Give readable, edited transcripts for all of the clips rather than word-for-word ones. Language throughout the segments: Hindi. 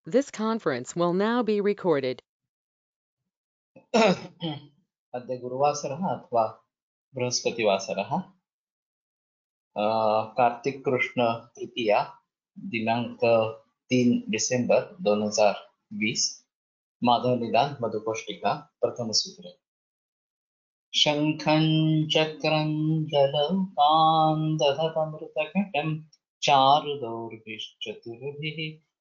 This conference will now be recorded. अद्य गुरुवासरः अथवा बृहस्पतिवासरः कार्तिक कृष्ण तृतीया दिनांक 3 डिसेंबर 2020 माधव निदान मधुकोष्टिका प्रथम सूत्र शंखं चक्रं जलौकान् दधतमृतकटं चारुदौर्भिश्चतुर्भिः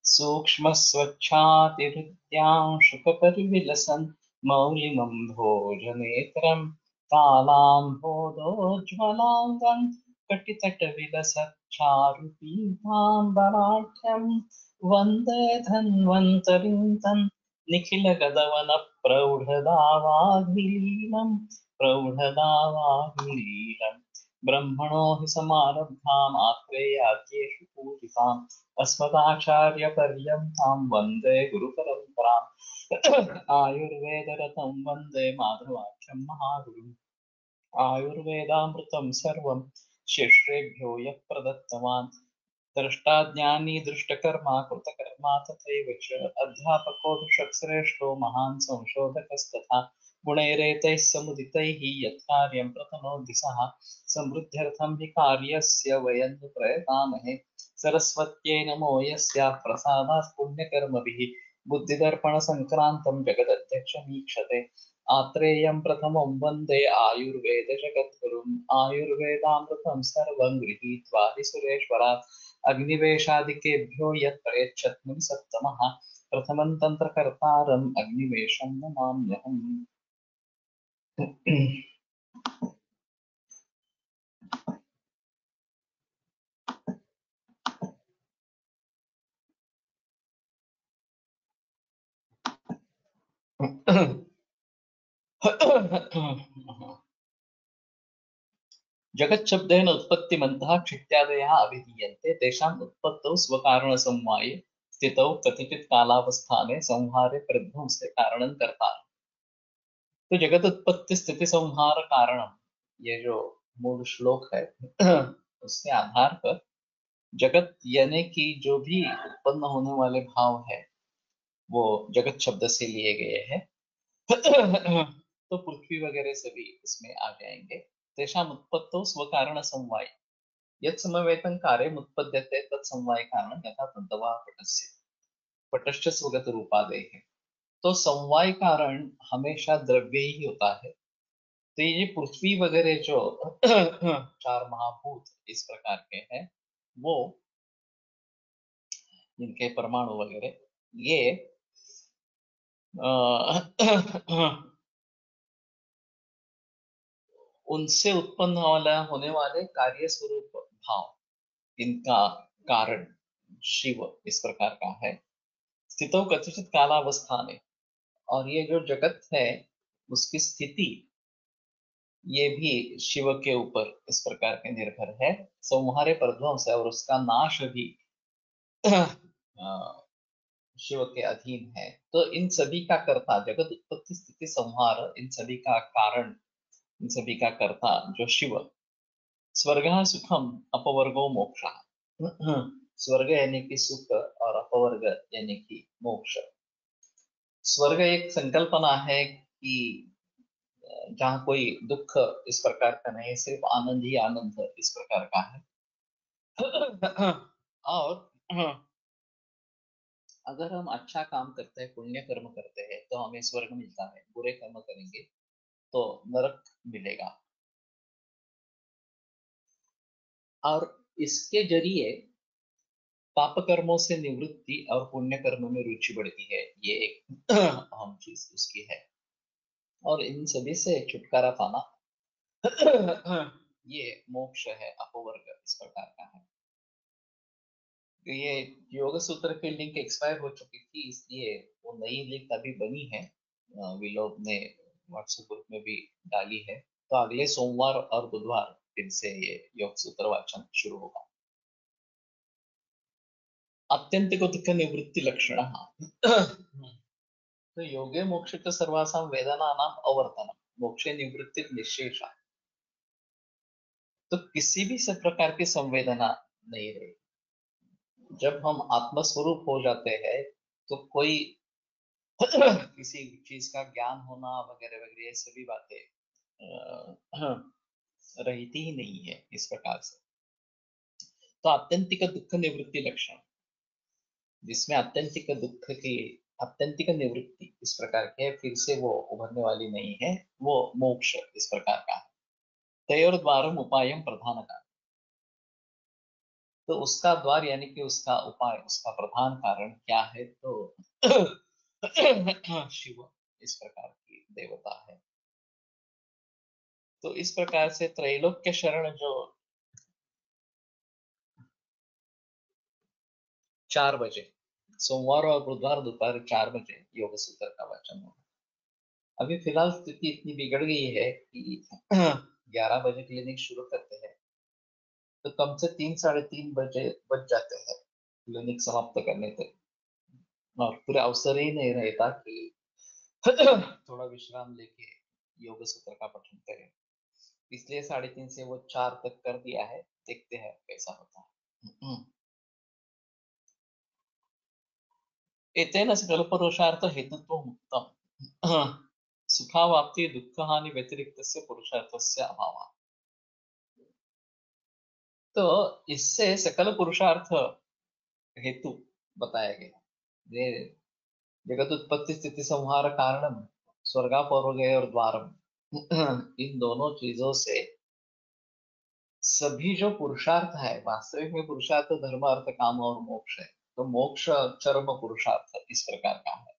सूक्ष्मस्वच्छातिहृद्यां शुकपरिविलसन् मौलिमं भोजनेत्रं कालाम्भोदोज्ज्वलाङ्गं कटितटविलसच्चारुपीताम्बराढ्यं वन्दे धन्वन्तरिं तं निखिलगदवनप्रौढदावाग्निलीलम् प्रौढदावाग्निलीलम् ब्रह्मणो हि समारब्धाम् आत्रेयाद्येषु पूजिताम् अस्मदाचार्यपर्यन्तां वन्दे गुरुपरम्पराम् आयुर्वेदरतं वन्दे माधवाख्यं महागुरुम् आयुर्वेदामृतं सर्वं शिष्येभ्यो यः प्रदत्तवान् द्रष्टाज्ञानी दृष्टकर्मा कृतकर्मा तथैव च अध्यापको ऋषक्श्रेष्ठो महान् संशोधकस्तथा गुणैरेतैः समुदितैः यत्कार्यं प्रतनोति सः समृद्ध्यर्थं हि कार्यस्य वयं नु प्रयतामहे सरस्वत्यै नमो यस्याः प्रसादात् पुण्यकर्मभिः बुद्धिदर्पणसङ्क्रान्तं जगदध्यक्षमीक्षते आत्रेयं प्रथमं वन्दे आयुर्वेदजगद्गुरुम् आयुर्वेदामृतं सर्वं गृहीत्वा हि सुरेश्वरात् अग्निवेशादिकेभ्यो यत् प्रयच्छत् मुनिसत्तमः प्रथमं तन्त्रकर्तारम् अग्निवेशं नमाम्यहम्। जगच्छब्देन उत्पत्तिमन्तः क्षित्यादयः अभिधीयन्ते तेषाम् उत्पत्तौ स्वकारणसमवाये स्थितौ कतिचित् कालावस्थाने संहारे प्रध्वंसे कारणं कर्ता। तो जगत उत्पत्ति स्थिति संहार कारणम, ये जो मूल श्लोक है उसके आधार पर जगत यानी कि जो भी उत्पन्न होने वाले भाव है वो जगत शब्द से लिए गए हैं। तो पृथ्वी वगैरह सभी इसमें आ जाएंगे। तेषाम उत्पत्तौ स्वकारण समवाय यत् समवेतं कार्यम् उत्पद्यते तत् समवाय कारणं यथा तद्दवा पटस्य पटश्च स्वगत रूपादेः। तो समवाय कारण हमेशा द्रव्य ही होता है। तो ये पृथ्वी वगैरह जो चार महाभूत इस प्रकार के हैं वो जिनके परमाणु वगैरह ये उनसे उत्पन्न होने वाले कार्य स्वरूप भाव इनका कारण शिव इस प्रकार का है। स्थितो कथित कालावस्था में, और ये जो जगत है उसकी स्थिति ये भी शिव के ऊपर इस प्रकार के निर्भर है। संहारे प्रध्वंस है और उसका नाश भी शिव के अधीन है। तो इन सभी का कर्ता जगत उत्पत्ति स्थिति संहार, इन सभी का कारण, इन सभी का कर्ता जो शिव। स्वर्ग सुखम अपवर्गो मोक्ष। स्वर्ग यानी कि सुख और अपवर्ग यानी कि मोक्ष। स्वर्ग एक संकल्पना है कि जहाँ कोई दुख इस प्रकार का नहीं, सिर्फ आनंद ही आनंद इस प्रकार का है। और अगर हम अच्छा काम करते हैं, पुण्य कर्म करते हैं तो हमें स्वर्ग मिलता है, बुरे कर्म करेंगे तो नरक मिलेगा। और इसके जरिए पाप कर्मों से निवृत्ति और पुण्य कर्म में रुचि बढ़ती है, ये एक अहम चीज उसकी है। और इन सभी से छुटकारा पाना ये मोक्ष है, अपवर्ग इस प्रकार का है। तो ये योग सूत्र की लिंक एक्सपायर हो चुकी थी, इसलिए वो नई लिंक अभी बनी है। विलोक ने व्हाट्सएप ग्रुप में भी डाली है। तो अगले सोमवार और बुधवार दिन से ये योग सूत्र वाचन शुरू होगा। आत्यंतिक दुख निवृत्ति लक्षण। तो योगे मोक्ष सर्वासाम वेदनानां अवर्तनम मोक्षे निवृत्ति निशेषा। तो किसी भी सब प्रकार की संवेदना नहीं रही। जब हम आत्मस्वरूप हो जाते हैं तो कोई किसी चीज का ज्ञान होना वगैरह वगैरह ये सभी बातें रहती ही नहीं है इस प्रकार से। तो आत्यंतिक दुख निवृत्ति लक्षण, जिसमें आत्यंतिक दुख की आत्यंतिक निवृत्ति इस प्रकार के फिर से वो उभरने वाली नहीं है, वो मोक्ष इस प्रकार का है। तयोर्द्वारम उपायम प्रधान का, तो उसका द्वार यानी कि उसका उपाय, उसका प्रधान कारण क्या है, तो शिव इस प्रकार की देवता है। तो इस प्रकार से त्रैलोक्य शरण जो 4 बजे, सोमवार और बुधवार दोपहर 4 बजे योग सूत्र का वाचन होगा। अभी फिलहाल स्थिति इतनी बिगड़ गई है कि 11 बजे क्लिनिक शुरू करते हैं तो कम से 3 साढ़े 3 बजे बज जाते हैं क्लिनिक समाप्त करने तक, और पूरे अवसर ही नहीं रहता कि थोड़ा विश्राम लेके योग सूत्र का पठन करें। इसलिए 3:30 से वो 4 तक कर दिया है, देखते हैं कैसा होता है। एतेन सकल पुरुषार्थ हेतुत्व मुक्तम सुखावाप्ति दुख हानि व्यतिरिक्तस्य पुरुषार्थस्य अभाव। तो इससे सकल पुरुषार्थ हेतु बताया गया। ये जगत उत्पत्ति स्थिति संहार कारणम स्वर्गापवर्गय और द्वारम, इन दोनों चीजों से सभी जो पुरुषार्थ है, वास्तविक में पुरुषार्थ धर्म अर्थ काम और मोक्ष है, तो मोक्ष चरम पुरुषार्थ इस प्रकार का है।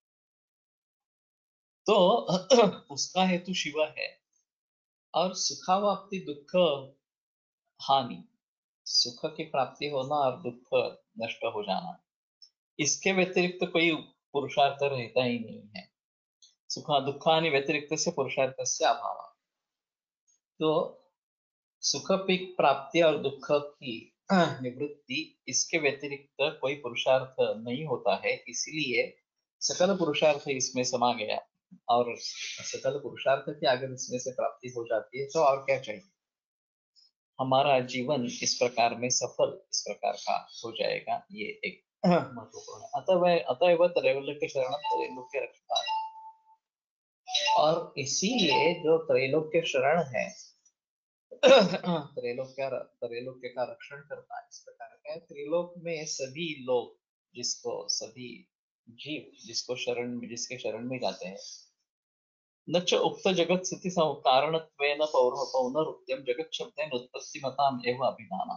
तो उसका हेतु शिव है। और सुखावाप्ति दुख हानि, सुख की प्राप्ति होना और दुख नष्ट हो जाना, इसके व्यतिरिक्त तो कोई पुरुषार्थ रहता ही नहीं है। सुख दुखानि व्यतिरिक्त से पुरुषार्थ से अभाव। तो सुख की प्राप्ति और दुख की निवृत्ति, इसके व्यतिरिक्त कोई पुरुषार्थ नहीं होता है, इसलिए सकल पुरुषार्थ इसमें समा गया। और सकल पुरुषार्थ की अगर इसमें से प्राप्ति हो जाती है तो और क्या चाहिए, हमारा जीवन इस प्रकार में सफल इस प्रकार का हो जाएगा। ये एक महत्वपूर्ण है। अतएव त्रैलोक्य शरण त्रैलोक्य रक्षता, और इसीलिए जो त्रैलोक्य शरण है त्रैलोक्य का रक्षण करता है इस प्रकार का। त्रिलोक में सभी लोग, जिसको सभी जीव जिसको शरण में, जिसके शरण में जाते हैं, न च उक्त जगत स्थिति कारणत्वेन पौनरुक्त्यम जगत शब्देन उत्पत्तिमताम एव अभिधाना।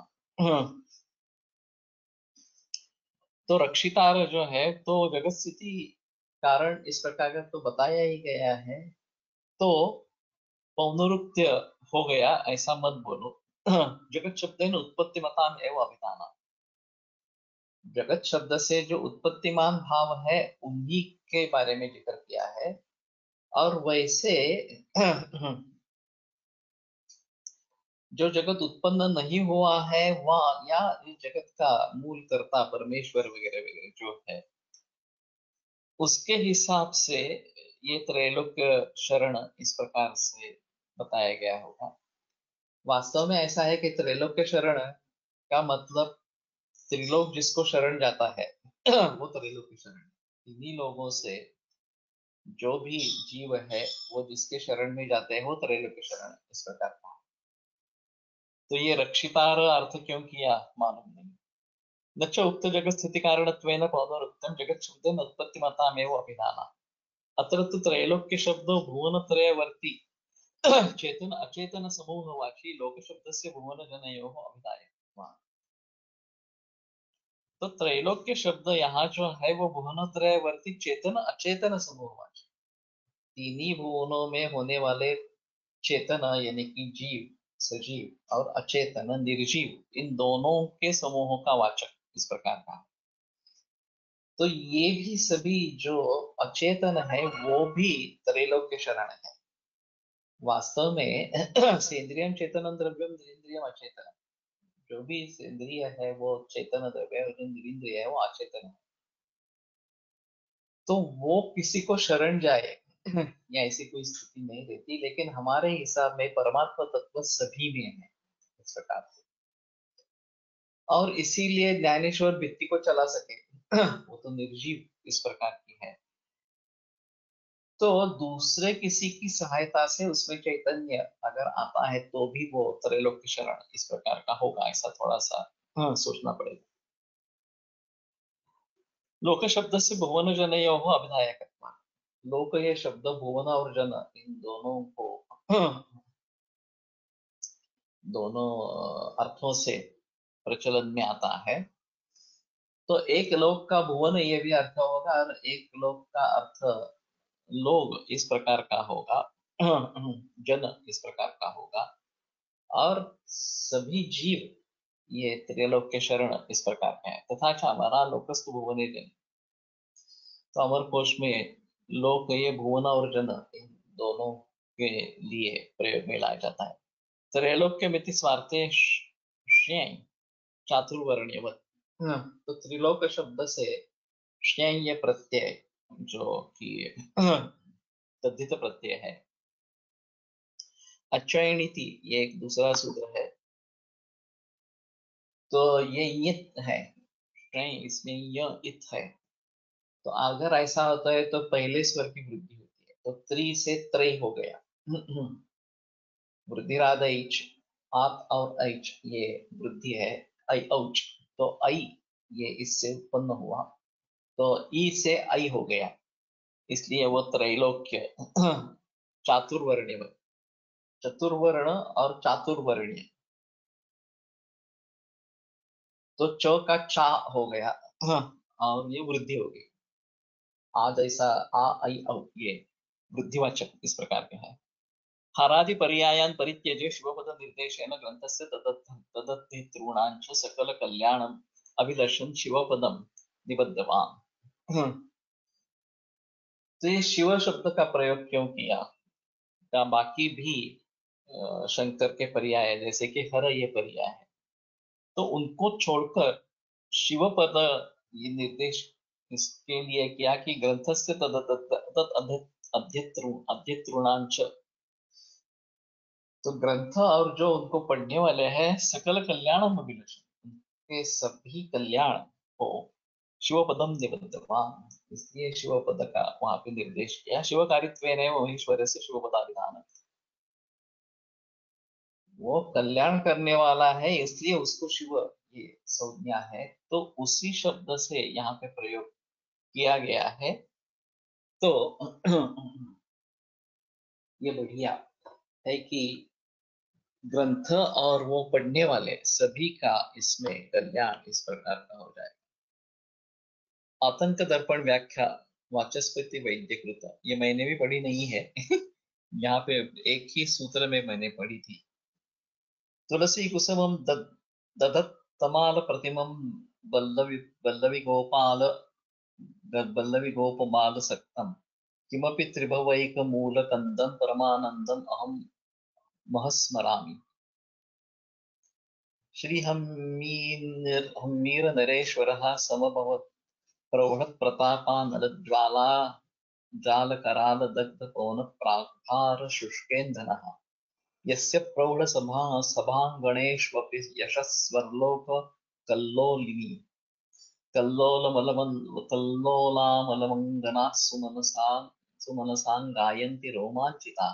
तो रक्षितार जो है, तो जगत स्थिति कारण इस प्रकार का तो बताया ही गया है, तो पौनरुक्त्य हो गया ऐसा मत बोलो। जगत शब्देन उत्पत्तिमताम एव अभिधाना, जगत शब्द से जो उत्पत्तिमान भाव है उन्हीं के बारे में जिक्र किया है। और वैसे जो जगत उत्पन्न नहीं हुआ है वह, या जगत का मूल कर्ता परमेश्वर वगैरह वगैरह जो है, उसके हिसाब से ये त्रैलोक्य शरण इस प्रकार से बताया गया होगा। वास्तव में ऐसा है कि त्रैलोक्य शरण का मतलब त्रिलोक जिसको शरण जाता है वो त्रैलोक्य शरण है। इन्हीं लोगों से जो भी जीव है वो जिसके शरण में जाते हैं वो त्रैलोक्य शरण इस प्रकार का। तो ये रक्षितार अर्थ क्यों किया मालूम नहीं। न च उक्त जगत स्थिति कारणत्वेन पौनरुक्तं जगत शब्देन उत्पत्तिमतामेव अभिधाना। अत्र तु त्रैलोक्य शब्दो भुवनत्रयवर्ती चेतन अचेतन समूहवाची लोक शब्दस्य भुवन जनयोः अभिधाय। तो त्रैलोक्य शब्द यहाँ जो है वो भुवनत्रयवर्ती चेतन अचेतन समूहवाची, तीनही भुवनों में होने वाले चेतन यानी कि जीव, सजीव और अचेतन निर्जीव, इन दोनों के समूहों का वाचक इस प्रकार का है। तो ये भी सभी जो अचेतन है वो भी त्रैलोक्य शरण है। वास्तव में सेंद्रियम चेतनम द्रव्यम निरिंद्रियम अचेतन, जो भी सेंद्रिय है वो चेतन द्रव्य है, और जो निरिंद्रिय है वो अचेतन है। तो वो किसी को शरण जाए या ऐसी कोई स्थिति नहीं रहती, लेकिन हमारे हिसाब में परमात्मा तत्व सभी में है इस प्रकार से। और इसीलिए ज्ञानेश्वर भित्ति को चला सके, वो तो निर्जीव इस प्रकार की है। तो दूसरे किसी की सहायता से उसमें चैतन्य अगर आता है तो भी वो त्रैलोक्य शरण इस प्रकार का होगा, ऐसा थोड़ा सा सोचना पड़ेगा। लोक शब्द से भुवन जनयोः अभिधायकत्व। लोक ये शब्द भुवन और जन इन दोनों को दोनों अर्थों से प्रचलन में आता है। तो एक लोक का भुवन ये भी अर्थ होगा और एक लोक का अर्थ लोग इस प्रकार का होगा, जन इस प्रकार का होगा, और सभी जीव ये त्रैलोक्य शरण इस प्रकार का है। तथा हमारा लोकस्तु भुवने जन, तो अमर कोश में लोक ये भुवन और जन इन दोनों के लिए प्रयोग में लाया जाता है। त्रैलोक्य मिति स्वार्थे श्यें चातुर्वर्ण्यवत। तो त्रिलोक शब्द से श्यें प्रत्यय जो कि तद्धित प्रत्यय है। अच्चयनिति ये एक दूसरा सूत्र है, तो ये यित है, इसमें य इत है। तो अगर ऐसा होता है तो पहले स्वर की वृद्धि होती है, तो त्रि से त्रय हो गया। वृद्धिराद ऐच, आत और ऐच ये वृद्धि है, ऐ औच, तो ऐ ये इससे उत्पन्न हुआ, तो ई से ऐ हो गया, इसलिए वो त्रैलोक्य चातुर्वर्ण्य, चतुर्वर्ण और चातुर्वर्ण्य, तो च का चा हो गया और ये वृद्धि हो गई। आज ऐसा आ ऐ औ ये वृद्धिवाचक इस प्रकार के हैं। हरादि पर्यायान् परित्यज्य शिवपद निर्देशेन ग्रंथस्य तदत्तॄणाञ्च सकल कल्याणम् अभिदर्शन शिवपदम निबद्धवान्। तो ये शिव शब्द का प्रयोग क्यों किया? क्या बाकी भी शंकर के पर्याय जैसे कि हर ये पर्याय है, तो उनको छोड़कर शिव पद ये निर्देश इसके लिए किया कि ग्रंथस्य अध्यतृणांच, तो ग्रंथ और जो उनको पढ़ने वाले हैं सकल कल्याणम अभिलषण, उनके सभी कल्याण को शिव पदम निबद्धवान, इसलिए शिव पद का वहां पे निर्देश किया। शिव कारित्वेन महेश्वर से शिव पदाभिधान, वो कल्याण करने वाला है इसलिए उसको शिव ये संज्ञा है, तो उसी शब्द से यहाँ पे प्रयोग किया गया है। तो ये बढ़िया है कि ग्रंथ और वो पढ़ने वाले सभी का इसमें कल्याण इस प्रकार का हो जाए। आतंक दर्पण व्याख्या वाचस्पति वैद्यकृत, ये मैंने भी पढ़ी नहीं है यहाँ पे एक ही सूत्र में मैंने पढ़ी थी। तुलसी कुसुमं दधत तमाल प्रतिमं बल्लवी गोपाल बल्लवी गोपमाल सक्तम किमपि त्रिभवैक मूल कंदम परमानंदम अहम महस्मरामि। श्री हम्मीर नरेश्वरः समभवत् प्रौढ प्रतापानल ज्वाला जाल कराल दग्ध पवन प्राकार शुष्केन्दनः यस्य प्रौढ सभांगणेष्वपि यशस्वर्लोक कल्लोलिनी कल्लोलामलमंगना सुमनसां गायन्ति रोमाञ्चिताः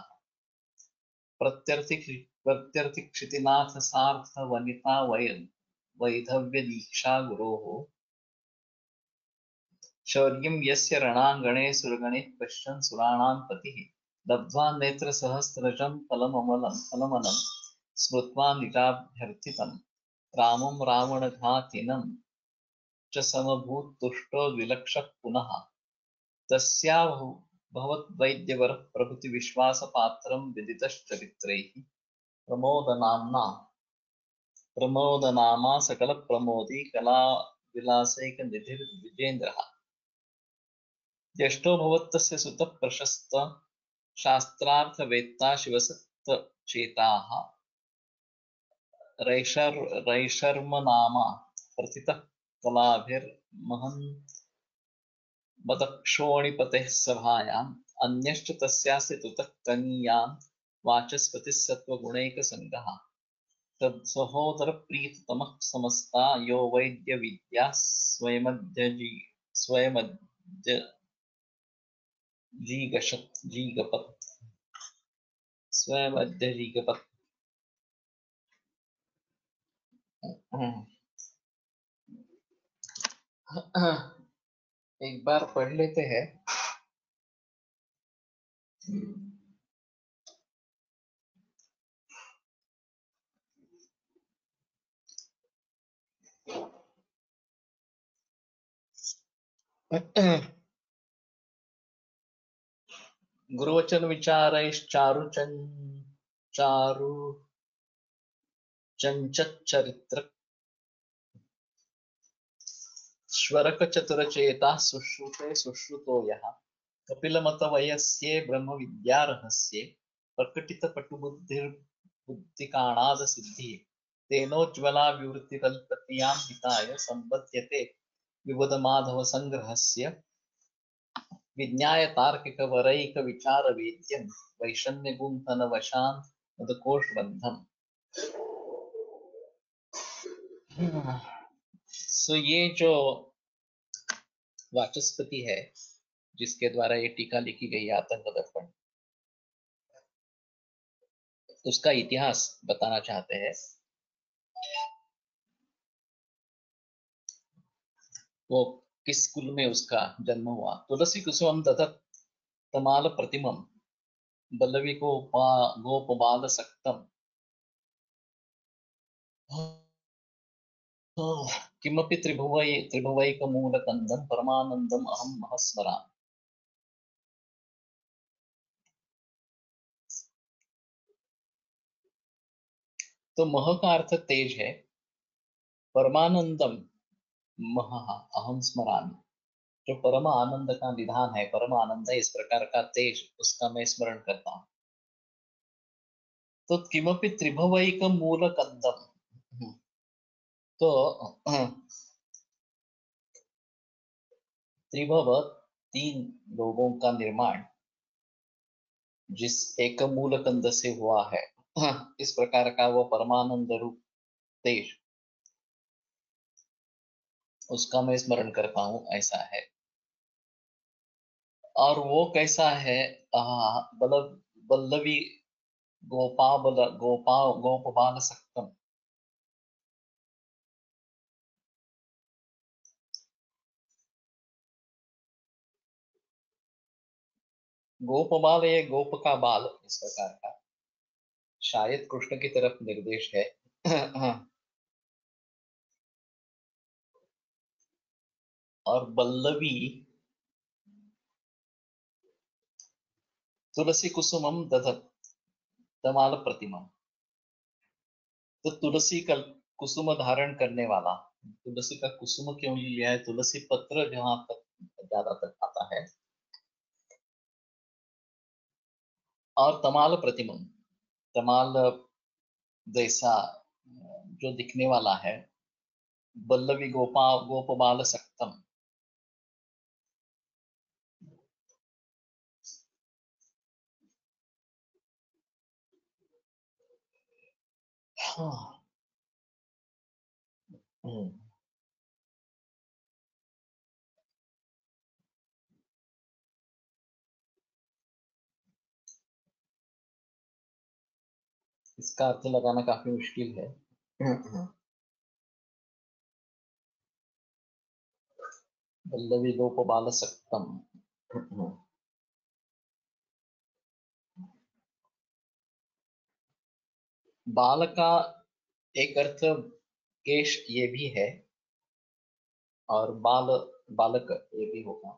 प्रत्यर्थिक्षितिनाथ सार्थ वनिता वैधव्य दीक्षा गुरोः शौर्यं यस्य रणाङ्गणे सुरगणे पश्यन् सुराणां पतिः लब्ध्वा नेत्रसहस्रजं फलमलं स्मृत्वा निजाभ्यर्थितं रामं रावणघातिनं च समभूत्तुष्टो विलक्षः पुनः तस्या भवद्वैद्यवरः प्रभृतिविश्वासपात्रं विदितश्चरित्रैः प्रमोदनामा सकलप्रमोदी कलाविलासैकनिधिर्विजेन्द्रः ज्येष्ठो भवत्तस्य सुतः प्रशस्त शास्त्रार्थवेत्ता शिवसत्तचेताः रैशर्मनामा प्रथितः कलाभिर्महन् बदक्षोणिपतेः सभायाम् अन्यश्च तस्यास्य तुतः कनीयान् वाचस्पतिः सत्त्वगुणैकसङ्गः तद सहोदर प्रीततमः समस्ता यो वैद्य विद्या स्वयमद्य जीगपत् स्वयमद्य जीगपत्। एक बार पढ़ लेते हैं। गुरुवचन विचारैश्चारु चारु चंचरित्र श्वरक चतुरचेता सुश्रुते सुश्रुतो यः कपिलमतवयस्ये ब्रह्म विद्या रहस्ये प्रकटित पटुबुद्धिर्बुद्धिकाणाद सिद्धिः तेनोज्ज्वला विवृतिकल्पतियां हिताय संपद्यते विबुध माधव संग्रहस्य विज्ञाय तार्किक वरैक विचार वेद्यं वैषम्य गुंफन वशान मदकोशबद्धम्। सो ये जो वाचस्पति है जिसके द्वारा ये टीका लिखी गई है आतंक दर्पण, उसका इतिहास बताना चाहते हैं। वो किस कुल में उसका जन्म हुआ। तुलसी कुसुम दधत तमाल प्रतिमम बल्लवी को गोपबाल सक्तम किमपि त्रिभुवैकमूलकन्दं परमानंदम अहम महस्मरामि। तो मह का अर्थ तेज है, परमानंदम मह अहम स्मरामि, जो परम आनंद का निधान है, परम आनंद है, इस प्रकार का तेज, उसका मैं स्मरण करता हूँ। तो किमपि त्रिभुवैक मूल कंदम, तो त्रिभव तीन लोगों का निर्माण जिस एक मूल कंद से हुआ है, इस प्रकार का वो परमानंद रूप तेज, उसका मैं स्मरण करता हूँ, ऐसा है। और वो कैसा है, बल्लवी गोपाल सक्तम। गोपबाल ये गोप का बाल, इस प्रकार का शायद कृष्ण की तरफ निर्देश है। और बल्लवी तुलसी कुसुमम दधत तमाल प्रतिमम, तो तुलसी का कुसुम धारण करने वाला, तुलसी का कुसुम क्यों लिया है, तुलसी पत्र जहां तक ज्यादातर आता है, और तमाल प्रतिमम, तमाल जैसा जो दिखने वाला है, बल्लवी गोपबाल सक्तम। हाँ। इसका अर्थ लगाना काफी मुश्किल है। पल्लवी गोपबाल सक्तम, बाल का एक अर्थ केश ये भी है, और बालक ये भी होगा।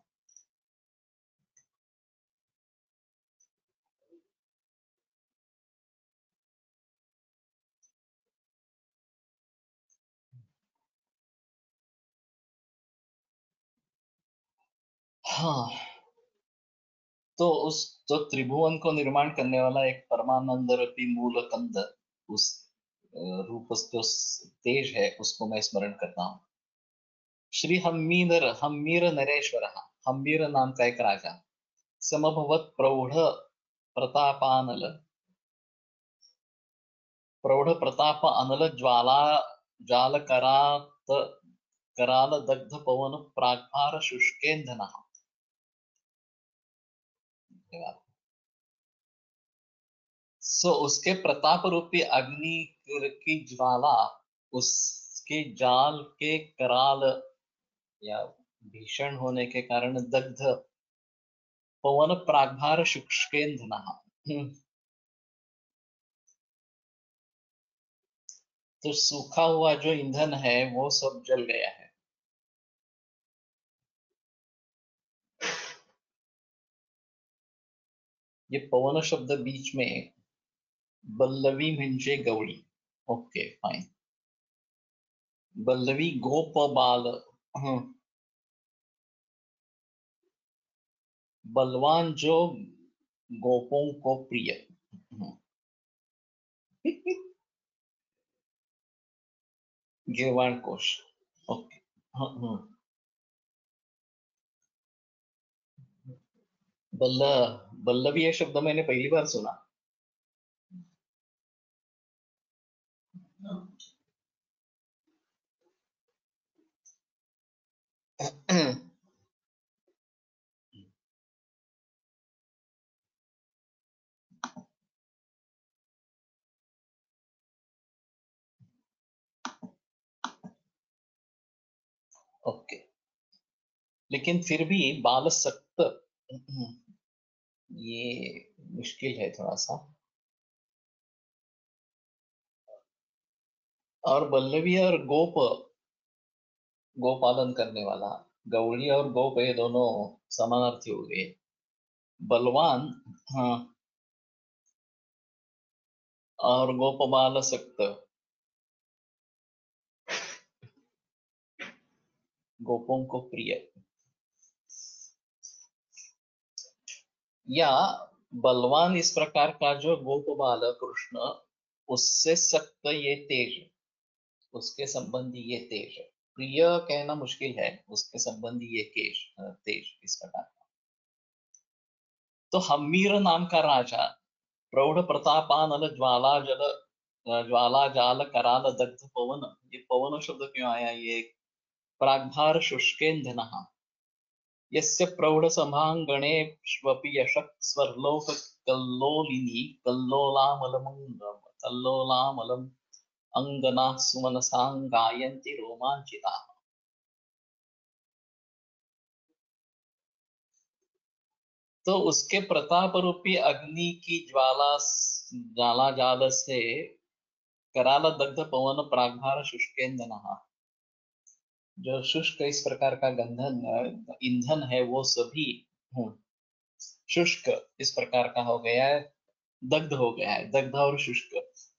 हाँ, तो उस जो त्रिभुवन को निर्माण करने वाला एक परमानंद रूपी मूल कंद, उस रूप जो तेज है, उसको मैं स्मरण करता हूँ। श्री हम्मीर नरेश्वर, हम्मीर नाम का एक राजा, समभवत प्रौढ़ प्रतापानल प्रौढ़ प्रताप अनल ज्वाला जाल कराल दग्ध पवन प्राग्भार शुष्केंधन। सो उसके प्रताप रूपी अग्नि की ज्वाला, उसके जाल के कराल या भीषण होने के कारण दग्ध पवन प्राग्भार शुष्केंधन। तो सूखा हुआ जो ईंधन है वो सब जल गया है। ये पवन शब्द बीच में बल्लवी म्हणजे गवळी। Okay fine. बल्लवी गोप बाल, बलवान जो गोपों को प्रिय। गिरवाण कोश। ओके। बल्लवी ये शब्द मैंने पहली बार सुना। ओके, लेकिन फिर भी बाल सक्त ये मुश्किल है थोड़ा सा। और बल्लवी और गोपालन करने वाला, गौड़ी और गोप ये दोनों समानार्थी हो गए। बलवान, हाँ, और गोपबाल सक्त, गोपों को प्रिय। या बलवान इस प्रकार का जो गोपबाल कृष्ण, उससे सक्त ये तेज, उसके संबंधी ये तेज। प्रिय कहना मुश्किल है, उसके संबंधी ये तेज इस प्रकार का। तो हम्मीर नाम का राजा प्रौढ़ प्रतापानल ज्वाला जाल कराल दग्ध पवन, ये पवन शब्द क्यों आया? ये प्राग्भार शुष्केंधन। यस्य प्रौढ़ सभांगणेष्वपि यशः स्वर्लोक कल्लोलिनी कल्लोलामलम् अंगनाः सुमनसां गायन्ति रोमांचिताः। तो उसके प्रताप रूपी अग्नि की ज्वाला जाल से कराल दग्ध पवन प्राग्भार शुष्केंधन, जो शुष्क इस प्रकार का गंधन ईंधन है वो सभी शुष्क इस प्रकार का हो गया है, दग्ध हो गया है, दग्ध और शुष्क।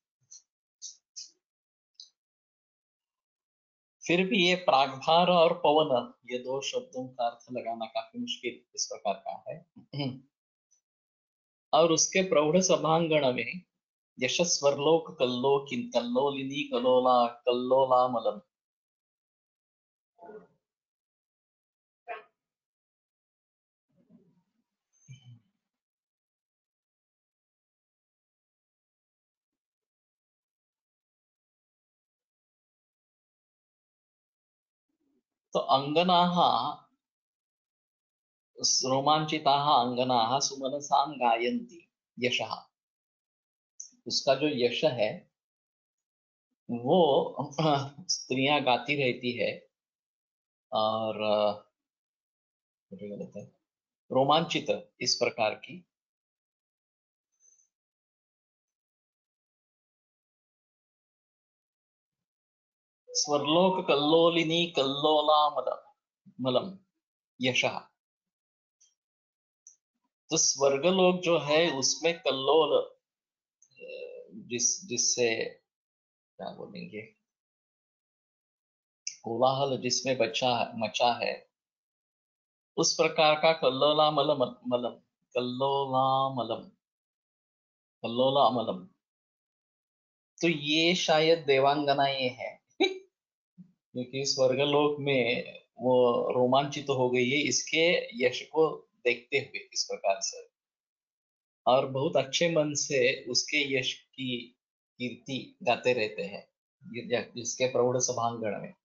फिर भी ये प्राग्भार और पवन, ये दो शब्दों का अर्थ लगाना काफी मुश्किल इस प्रकार का है। और उसके प्रौढ़ सभांगण में यशस्वरलोक कल्लोलिनी कल्लोलामलम। तो अंगनाः रोमांचिताः अंगनाः सुमनसां गायन्ति यशः, उसका जो यश है वो स्त्रियां गाती रहती है और गलत है, रोमांचित इस प्रकार की। स्वर्लोक कल्लोलिनी कल्लोलामलम यशः। तो स्वर्गलोक जो है उसमें कल्लोल, जिससे क्या बोलेंगे, कोलाहल जिसमें मचा है, उस प्रकार का कल्लोलामलम कल्लोलामलम। तो ये शायद देवांगनाएं हैं क्योंकि स्वर्गलोक में वो रोमांचित हो गई है इसके यश को देखते हुए इस प्रकार से, और बहुत अच्छे मन से उसके यश की कीर्ति गाते रहते हैं जिसके प्रौढ़ सभांगण में।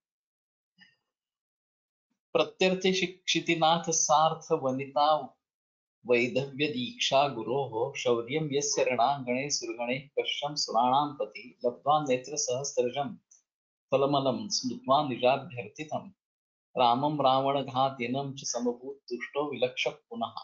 प्रत्यर्थी शिक्षितिनाथ सार्थ वनिता वैधव्य दीक्षा गुरोः शौर्यं यस्य रणाङ्गणे सुरगणे पश्यं सुराणां पति लब्ध्वा नेत्र सहस्रजं फलमलं स्मृत्वा निजाभ्यर्थितं रामं रावणघातिनं च समभूत तुष्टो विलक्षः पुनः।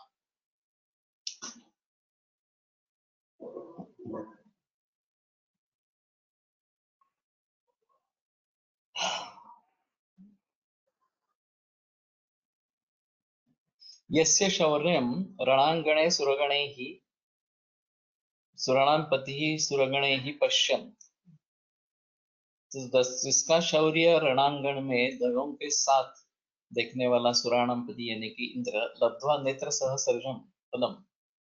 यस्य शौर्यं रणाङ्गणे सुरगणैः सुराणां पतिः सुरगणैः पश्यन्, जिसका शौर्य रणांगण में दलों के साथ देखने वाला सुराणाम पति यानी कि इंद्र लब्ध्वा नेत्र सहस्रजम फलम,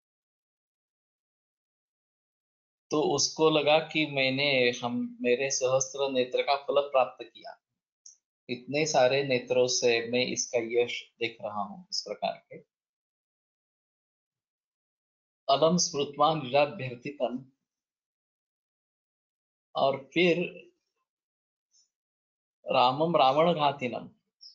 तो उसको लगा कि मेरे सहस्त्र नेत्र का फल प्राप्त किया, इतने सारे नेत्रों से मैं इसका यश देख रहा हूं। इस प्रकार के अलम स्मृत्वा निराभ्यर्थितम, और फिर रामम रावण घातिनम,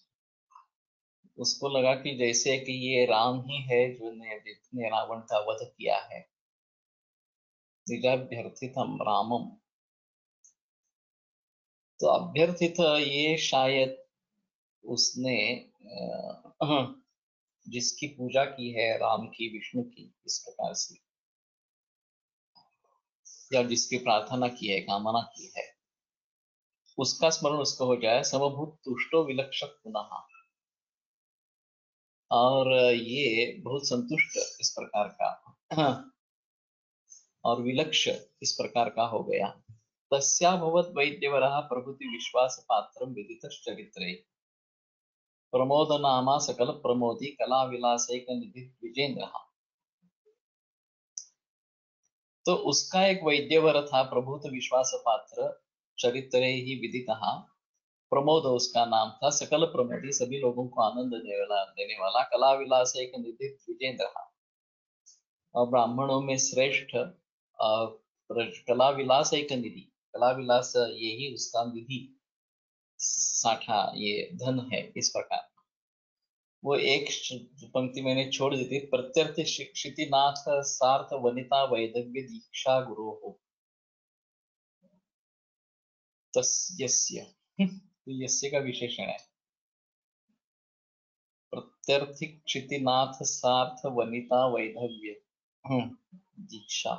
उसको लगा कि जैसे कि ये राम ही है जिसने रावण का वध किया है। निजाभ्यर्थितम रामम, तो अभ्यर्थित ये शायद उसने जिसकी पूजा की है राम की विष्णु की इस प्रकार से, या जिसकी प्रार्थना की है कामना की है, उसका स्मरण उसको हो जाए। समभूत तुष्टो विलक्षक पुनः, और ये बहुत संतुष्ट इस प्रकार का और विलक्ष इस प्रकार का हो गया। तस्याभवत् वैद्यवरः प्रभृति विश्वास पात्रं विदितश्चरित्रे प्रमोद नामा सकल प्रमोदी कला विलासैक निधि विजेंद्र। तो उसका एक वैद्यवर था, प्रभुत विश्वास पात्र, चरित्रे ही विदितः, प्रमोद उसका नाम था, सकल प्रमोदी सभी लोगों को आनंद देने वाला, कला विलास एक निधि विजेंद्र, और ब्राह्मणों में श्रेष्ठ कला विलास एक निधि, कला विलास यही उसका निधि साठा, ये धन है। इस प्रकार वो एक पंक्ति मैंने छोड़ दी थी, प्रत्यर्थ शिक्षिति नाथ सार्थ वनिता वैदव्य दीक्षा गुरु हो तस्य, तो यस्य का विशेषण है। प्रत्यर्थिक क्षितिनाथ सार्थ वनिता वैधव्य दीक्षा,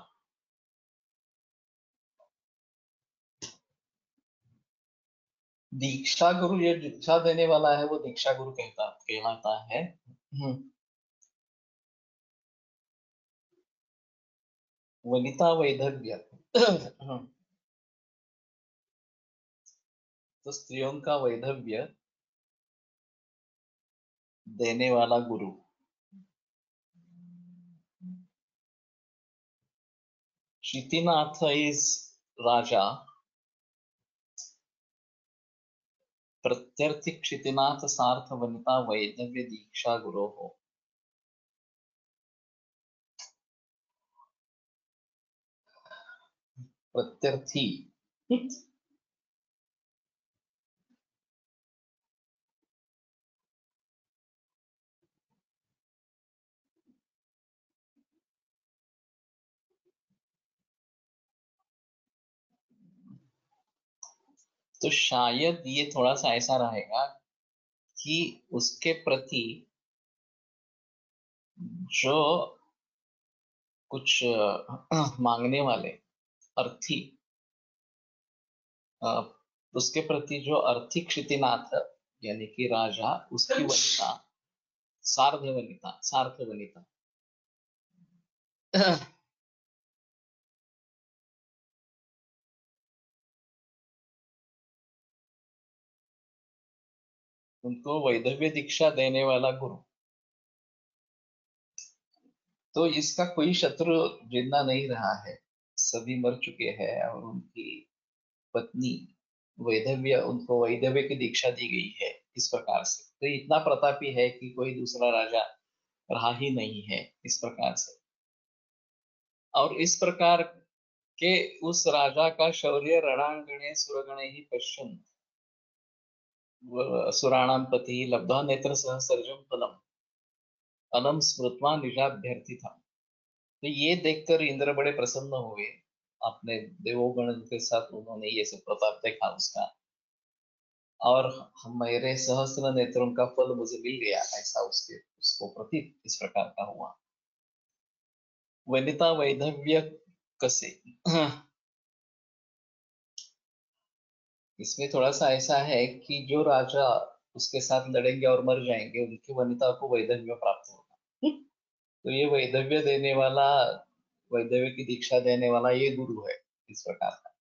दीक्षा गुरु, ये दीक्षा देने वाला है वो दीक्षा गुरु कहलाता है। वनिता वैधव्य तो स्त्रियों का वैधव्य देने वाला गुरु। क्षितिनाथ इज राजा, प्रत्यर्थी क्षितिनाथ सार्थ वनिता वैधव्य दीक्षा गुरु हो। प्रत्यर्थी तो शायद ये थोड़ा सा ऐसा रहेगा कि उसके प्रति जो कुछ मांगने वाले अर्थी, उसके प्रति जो अर्थी क्षितिनाथ यानी कि राजा, उसकी वनिता सार्थ वनिता उनको वैधव्य दीक्षा देने वाला गुरु। तो इसका कोई शत्रु जिंदा नहीं रहा है, सभी मर चुके हैं, और उनकी पत्नी वैधव्य, उनको वैधव्य की दीक्षा दी गई है इस प्रकार से। तो इतना प्रतापी है कि कोई दूसरा राजा रहा ही नहीं है इस प्रकार से। और इस प्रकार कि उस राजा का शौर्य रणांगणे सुरगणे ही पश्यन् सुराणां पति लब्धा नेत्र सहसर्जम फलम अनम स्मृत्वा निजाभ्यर्थी था। तो ये देखकर इंद्र बड़े प्रसन्न हुए, अपने देवोगण के साथ उन्होंने ये सब प्रताप देखा उसका, और मेरे सहस्त्र नेत्रों का फल मुझे मिल गया, ऐसा उसके उसको प्रतीत इस प्रकार का हुआ। वनिता वैधव्य कसे इसमें थोड़ा सा ऐसा है कि जो राजा उसके साथ लड़ेंगे और मर जाएंगे, उनकी वनिता को वैधव्य प्राप्त होगा। तो ये वैधव्य देने वाला, वैधव्य की दीक्षा देने वाला ये गुरु है इस प्रकार का।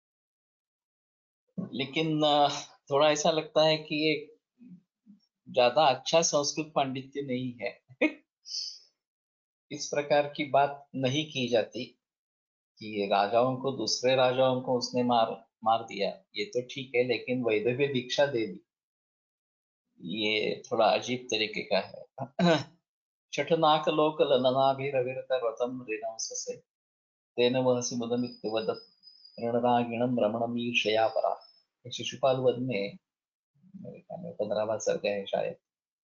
लेकिन थोड़ा ऐसा लगता है कि ये ज्यादा अच्छा संस्कृत पांडित्य नहीं है। इस प्रकार की बात नहीं की जाती कि राजाओं को, दूसरे राजाओं को उसने मार मार दिया, ये तो ठीक है, लेकिन वैधव्य दीक्षा दे दी, ये थोड़ा अजीब तरीके का है। छठनाक लोक ललनाभिरविरत व्रतम ऋणवससे तेन वहसि मुदमित्यवदत् रणरागिणम रमणमीर्षया परा। ये शिशुपाल वध में मेरे ख्याल में 15वां सर्ग है शायद।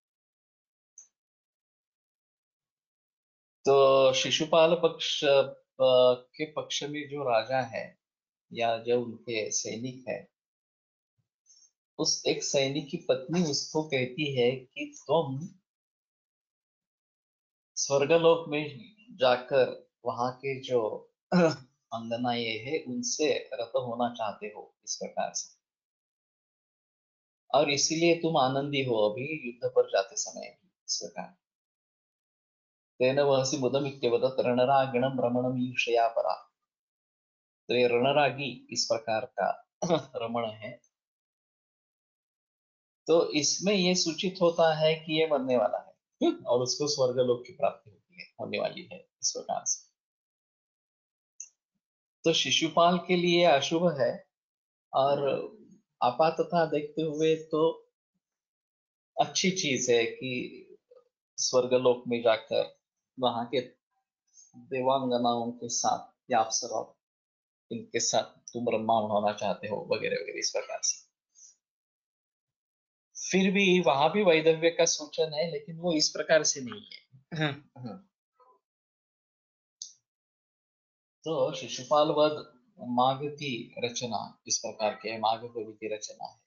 तो शिशुपाल पक्ष के पक्ष में जो राजा है या जो उनके सैनिक है, उस एक सैनिक की पत्नी उसको कहती है कि तुम स्वर्गलोक में जाकर वहां के जो अंगनाएं है उनसे रत होना चाहते हो इस प्रकार से, और इसीलिए तुम आनंदी हो अभी युद्ध पर जाते समय भी इस प्रकार। तेन वहसि मुदमित्यवदत् रणरागिणम रमणम ईर्षया परा। तो ये रणरागी इस प्रकार का रमण है। तो इसमें ये सूचित होता है कि ये मरने वाला है और उसको स्वर्गलोक की प्राप्ति होती है, होने वाली है इस प्रकार से। तो शिशुपाल के लिए अशुभ है, और आपातः देखते हुए तो अच्छी चीज है कि स्वर्गलोक में जाकर वहां के देवांगनाओं के साथ या अप्सराओं, इनके साथ तुम ब्रह्मांड होना चाहते हो वगैरह वगैरह इस प्रकार से। फिर भी वहां भी वैधव्य का सूचन है, लेकिन वो इस प्रकार से नहीं है। तो शिशुपाल वध माघ की रचना इस प्रकार के, माघ कवि की रचना है।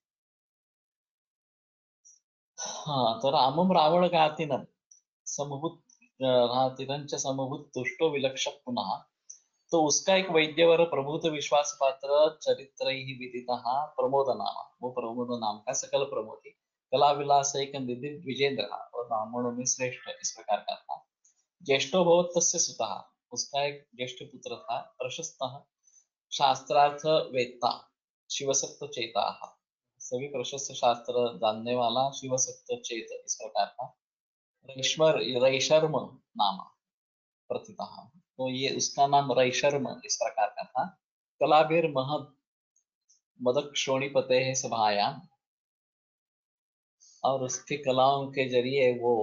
हाँ, तो रामम रावण गातिनम समभूत घातिरंच समभूत तुष्टो विलक्ष पुनः। तो उसका एक वैद्यवर प्रभूत विश्वास पात्र चरित्र ही विदितः प्रमोद नाम, वो प्रमोद नाम का सकल प्रमोदी कला विलास एक निधि विजेंद्र, और ब्राह्मणों में श्रेष्ठ इस प्रकार का था। ज्येष्ठो भवत तस्य सुतः, उसका एक ज्येष्ठ पुत्र था। प्रशस्त शास्त्रार्थ वेत्ता शिवसत्व चेता, सभी प्रशस्त शास्त्र जानने वाला शिवसत्व चेत इस प्रकार का। रैश्वर रैशर्म नाम प्रथिता, तो ये उसका नाम रैशर्म इस प्रकार का था। कलाभिर महद मदक्षोणीपते है सभायाम, और उसके कलाओं के जरिए वो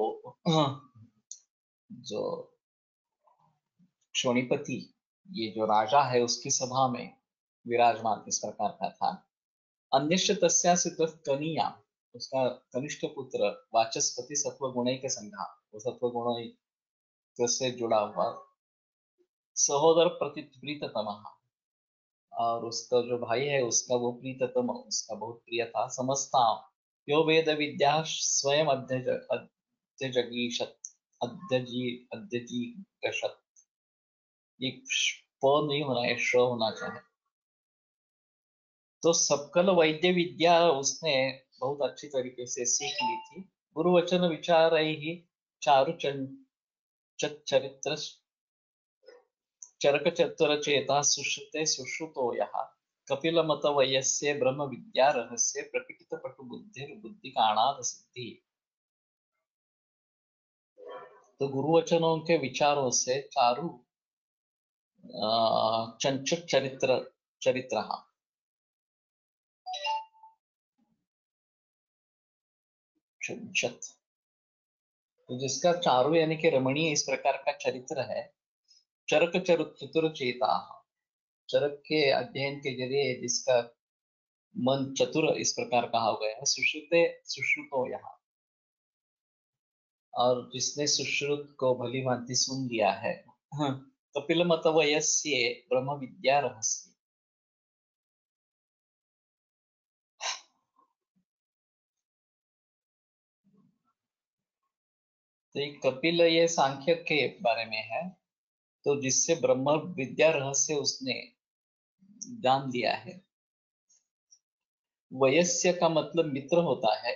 जो क्षोणीपति, ये जो राजा है उसकी सभा में विराजमान इस प्रकार का था। अन्यश्च तस्यासि कनिया, उसका कनिष्ठ पुत्र वाचस्पति सत्वगुणैक संघा, वो सत्वगुण से जुड़ा हुआ सहोदर प्रति प्रीततम, और उसका जो भाई है उसका वो प्रीततम, उसका बहुत प्रिय था। समस्ता यो वेद विद्या स्वयं अध्यजगीषत अध्यजीकषत, ये प नहीं होना है, श होना चाहिए। तो सकल वैद्य विद्या उसने बहुत अच्छी तरीके से सीख ली थी। गुरुवचन विचार ही चारु चरित्र चरक चतुर चेता सुश्रुते सुश्रुतो यः कपिल मत वयस्य ब्रह्म विद्या रहस्य प्रकटित पटु बुद्धि बुद्धि काणाद सिद्धि। तो गुरुवचनों के विचारों से चारु चंचत चरित्र चरित्र चंचत, तो जिसका चारु यानी कि रमणीय इस प्रकार का चरित्र है। चरक चतुर चेता, चरक के अध्ययन के जरिए जिसका मन चतुर इस प्रकार कहा गया है, सुश्रुते सुश्रुतो यहाँ, और जिसने सुश्रुत को भली भांति सुन लिया है। कपिल मत वयस्ये ब्रह्म विद्या रहस्य। तो ये कपिल ये सांख्य के बारे में है, तो जिससे ब्रह्म विद्या रहस्य उसने जान लिया है। वयस्य का मतलब मित्र होता है।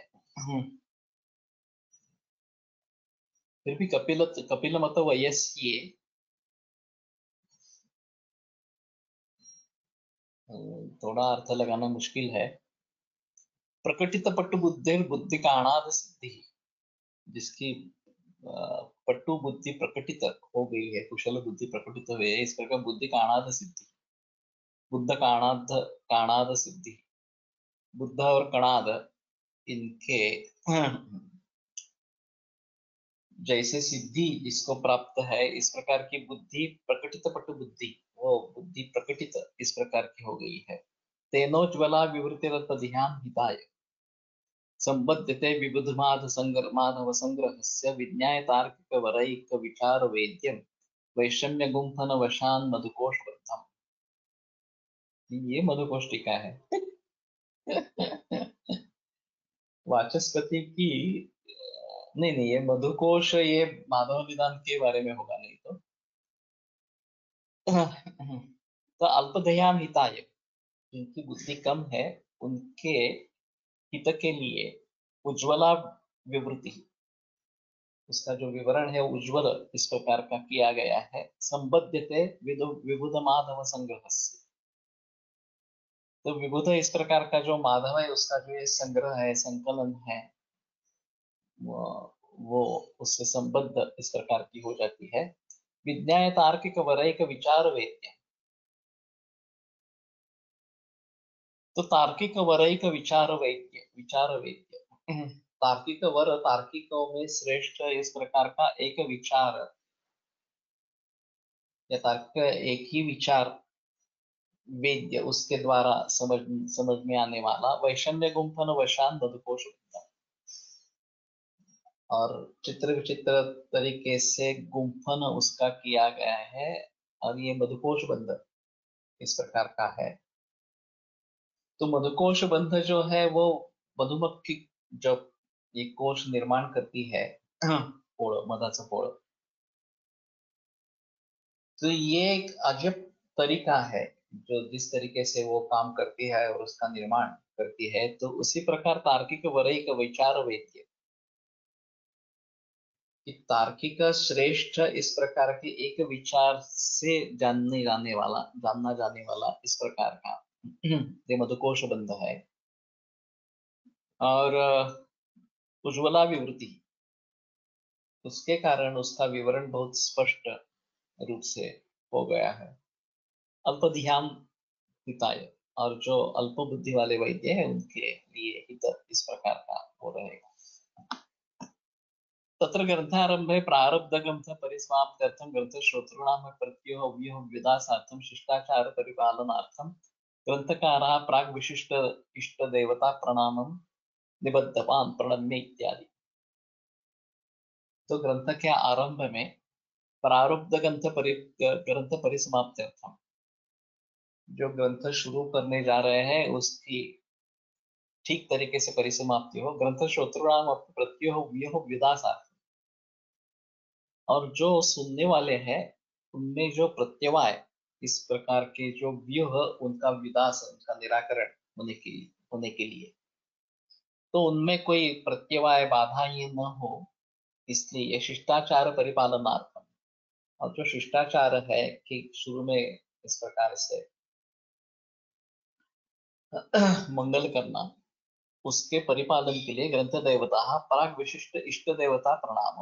फिर भी कपिल मत वयस्ये थोड़ा अर्थ लगाना मुश्किल है। प्रकटित पट्टु बुद्धि बुद्धि का अनाद सिद्धि, जिसकी पट्टु बुद्धि प्रकटित हो गई है, कुशल बुद्धि प्रकटित हुई है, इस प्रकार बुद्धि का अनाद सिद्धि, बुद्ध का अनाद सिद्धि, बुद्ध और कणाद इनके जैसे सिद्धि जिसको प्राप्त है, इस प्रकार की बुद्धि प्रकटित पटु बुद्धि, वो बुद्धि प्रकटित इस प्रकार की हो गई है। तेनोज्वला विवृतिरत ध्यान हिताय संबद्धते विबुधमाध संग्रह माधव संग्रहस्य विज्ञाय तार्किक वरैक विचार वेद्यम वैषम्य गुंफन वशान मधुकोश बद्धम। ये मधुकोश टीका है। वाचस्पति की नहीं नहीं, ये मधुकोश ये माधव निदान के बारे में होगा, नहीं तो तो अल्पदयाम हिताय, जिनकी बुद्धि कम है उनके हित के लिए उज्ज्वला विवृति, उसका जो विवरण है उज्ज्वल इस प्रकार का किया गया है। संबद्धते विबुध माधव संग्रह, तो विबुध इस प्रकार का जो माधव है उसका जो ये संग्रह है, संकलन है, वो उससे संबद्ध इस प्रकार की हो जाती है। विज्ञाय तार्किक वरैक विचार वेद्य, तो तार्किक वरैक विचार वेद्य तार्किक वर, तार्किकों में श्रेष्ठ इस प्रकार का एक विचार या तार्किक एक ही विचार वेद्य, उसके द्वारा समझ में आने वाला वैषम्य गुंफन वशान मधुकोश, और चित्र विचित्र तरीके से गुंफन उसका किया गया है, और ये मधुकोश बंध इस प्रकार का है। तो मधुकोश बंध जो है वो मधुमक्खी जब ये कोश निर्माण करती है, पोळ मधाचं पोळ, तो ये एक अजब तरीका है जो जिस तरीके से वो काम करती है और उसका निर्माण करती है। तो उसी प्रकार तार्किक वरैक विचार वेद्य, कि तार्किक श्रेष्ठ इस प्रकार के एक विचार से जानना जाने वाला इस प्रकार का ये मधुकोश बंध है। और उज्ज्वला विवृति, उसके कारण उसका विवरण बहुत स्पष्ट रूप से हो गया है। अल्प ध्यान हिताय, और जो अल्प बुद्धि वाले वैद्य हैं उनके लिए हित इस प्रकार का हो रहेगा। तत्र ग्रंथारंभे प्रारब्ध ग्रंथ परिसमाप्त्यर्थम ग्रंथ श्रोतॄणां प्रत्यो व्यूह विदासार्थम शिष्टाचार परिपालनार्थम ग्रंथकारः प्राग विशिष्ट इष्ट देवता प्रणामम निबद्धवान प्रणम्य इत्यादि। तो ग्रंथ के आरंभ में प्रारब्ध ग्रंथ परिसमाप्त्यर्थम, जो ग्रंथ शुरू करने जा रहे हैं उसकी ठीक तरीके से परिसमाप्ति हो, ग्रंथ श्रोतॄणाम प्रत्यो व्यूह विदासार्थम, और जो सुनने वाले हैं उनमें जो प्रत्यवाय इस प्रकार के जो व्यूह उनका विदास, उनका निराकरण होने के लिए, तो उनमें कोई प्रत्यवाय बाधा ये न हो, इसलिए शिष्टाचार परिपालनार्थम, और जो शिष्टाचार है कि शुरू में इस प्रकार से मंगल करना, उसके परिपालन के लिए ग्रंथ देवता प्राग विशिष्ट इष्ट देवता प्रणाम,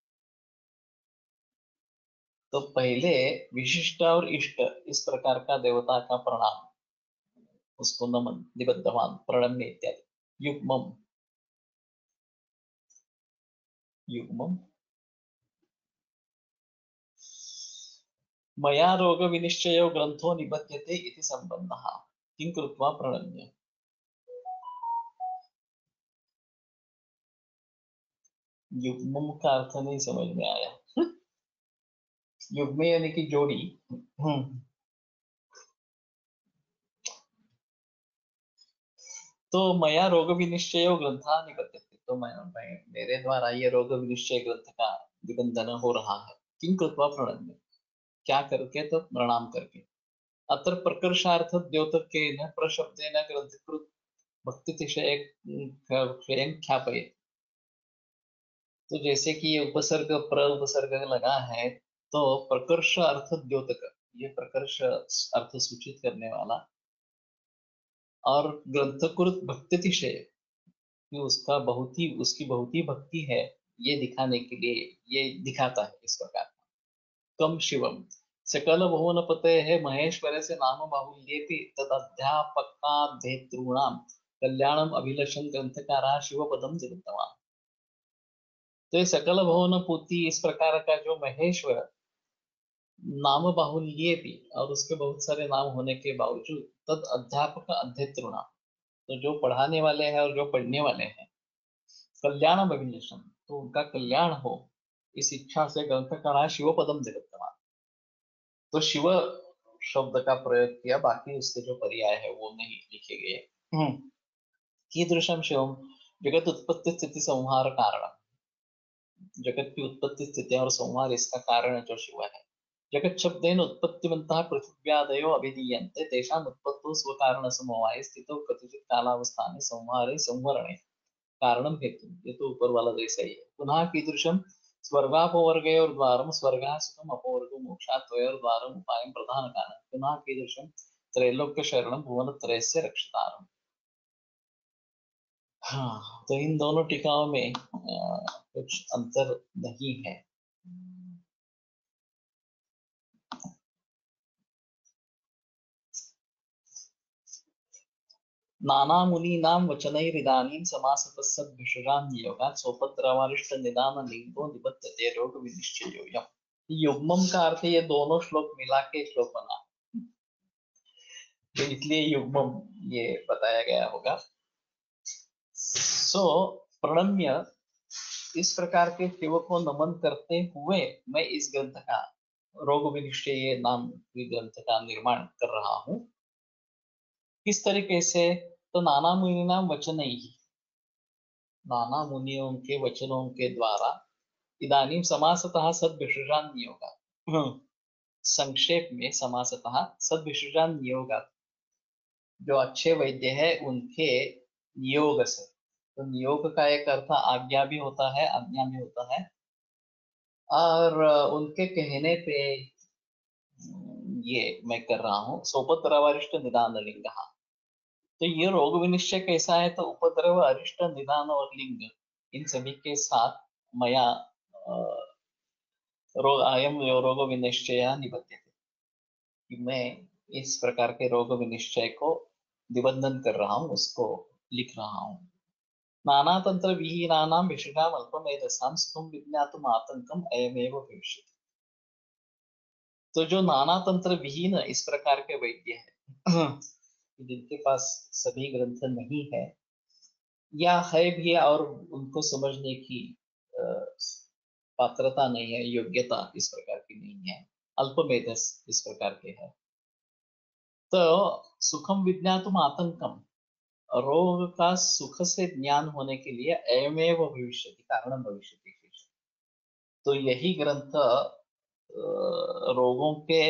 तो पहले विशिष्ट और इष्ट इस प्रकार का देवता का प्रणाम, उसको नमन, निबद्धवान, प्रणम्य इत्यादि। युग्मम, युग्मम मया रोगविनिश्चयो ग्रंथो निबध्यते इति संबंधः किं कृत्वा प्रणम्य। युग्मम का अर्थ नहीं समझ में आया। युग्म यानी कि जोड़ी। तो मया रोग विनिश्चयो ग्रंथा निबध्यते, तो मेरे द्वारा ये रोग विनिश्चय ग्रंथ का निबंधन हो रहा है। किं कृत्वा प्रणम्य, क्या करके, तो प्रणाम करके। अत्र प्रकर्षार्थ द्योतकेन प्रशब्देन ग्रंथकृत भक्तितिशय ख्यापयेत्। तो जैसे कि ये उपसर्ग प्र उपसर्ग लगा है, तो प्रकर्ष अर्थ द्योतक, ये प्रकर्ष अर्थ सूचित करने वाला, और ग्रंथकृत भक्तितिशय कि उसकी बहुत ही भक्ति है, ये दिखाने के लिए ये दिखाता है इस प्रकार। कम शिवम सकल भुवन पते है महेश्वर से नाम बाहुल्येपि तदध्यापकाद्धेतॄणाम कल्याणम अभिलषण ग्रंथकारा शिव पदम जगतवान। तो ये सकल भुवन पुति इस प्रकार का जो महेश्वर नाम बाहुल्य भी, और उसके बहुत सारे नाम होने के बावजूद, तद अध्यापक अध्येतृणाम, तो जो पढ़ाने वाले हैं और जो पढ़ने वाले हैं, कल्याण अभिलषण, तो उनका कल्याण हो, इस इच्छा से ग्रंथकारा शिव पदम जगतवान। तो शिव शब्द का प्रयोग किया, बाकी उसके जो पर्याय है वो नहीं लिखे गए। कीदृशम शिवम जगत उत्पत्ति स्थिति संहार कारण, जगत की उत्पत्ति स्थिति और संहार इसका कारण जो शिव है। जगत शब्देन उत्पत्तिमन्तः पृथिव्यादयो अभिधीयन्ते तेषाम् उत्पत्तौ स्वकारण समवाये स्थितौ कतिचित् कालावस्थाने संहारे संवरणे कारणम हेतु। ये तो ऊपर वाला जैसा ही है। पुनः कीदृशम स्वर्गापवर्गयोर्द्वारम स्वर्गः सुखम अपवर्गो मोक्षात् द्वयोर्द्वारम उपायं प्रधान कारण। पुनः कीदृशम त्रैलोक्य शरणम भुवनत्रयस्य रक्षतारम। हाँ, तो इन दोनों टीकाओं में कुछ अंतर नहीं है। नाना मुनीनां वचनैरिदानीं समासतः सद्भिषजान् नियोगात् सोपद्रवारिष्ट निदान लिंगो निबध्यते रोग विनिश्चयोऽयम्। युग्मम का अर्थ ये दोनों श्लोक मिला के श्लोक बना, तो इसलिए युग्मम ये बताया गया होगा। सो प्रणम्य, इस प्रकार के शिव को नमन करते हुए मैं इस ग्रंथ का रोग विनिश्चय नाम के ग्रंथ का निर्माण कर रहा हूँ। किस तरीके से, तो नाना मुनि नाम वचन ही, नाना मुनियों के वचनों के द्वारा, इदानीं समासतः सद्भिषजान् नियोगात्, संक्षेप में समासतः सद्भिषजान् नियोगात्, जो अच्छे वैद्य है उनके नियोग से। तो नियोग का एक अर्थ आज्ञा भी होता है, आज्ञा भी होता है, और उनके कहने पे ये मैं कर रहा हूँ। सोपद्रव अरिष्ट निदान लिंग, तो ये रोग विनिश्चय कैसा है, तो उपद्रव अरिष्ट निदान और लिंग, इन सभी के साथ मया अयम रोग विनिश्चय निबद्धते, कि मैं इस प्रकार के रोग विनिश्चय को निबंधन कर रहा हूँ, उसको लिख रहा हूँ। नाना तंत्र विहीनानां विषयाम अल्पमेधसां सुखं विज्ञातुम आतंकम अयमेव भविष्यति। तो जो नाना तंत्र विहीन इस प्रकार के वैद्य हैं, जिनके पास सभी ग्रंथ नहीं है, या है भी और उनको समझने की पात्रता नहीं है, योग्यता इस प्रकार की नहीं है, अल्पमेधस इस प्रकार के है, तो सुखम विज्ञातुम आतंकम, रोग का सुख से ज्ञान होने के लिए अयमेव भविष्यति कारणम भविष्यति, तो यही ग्रंथ रोगों के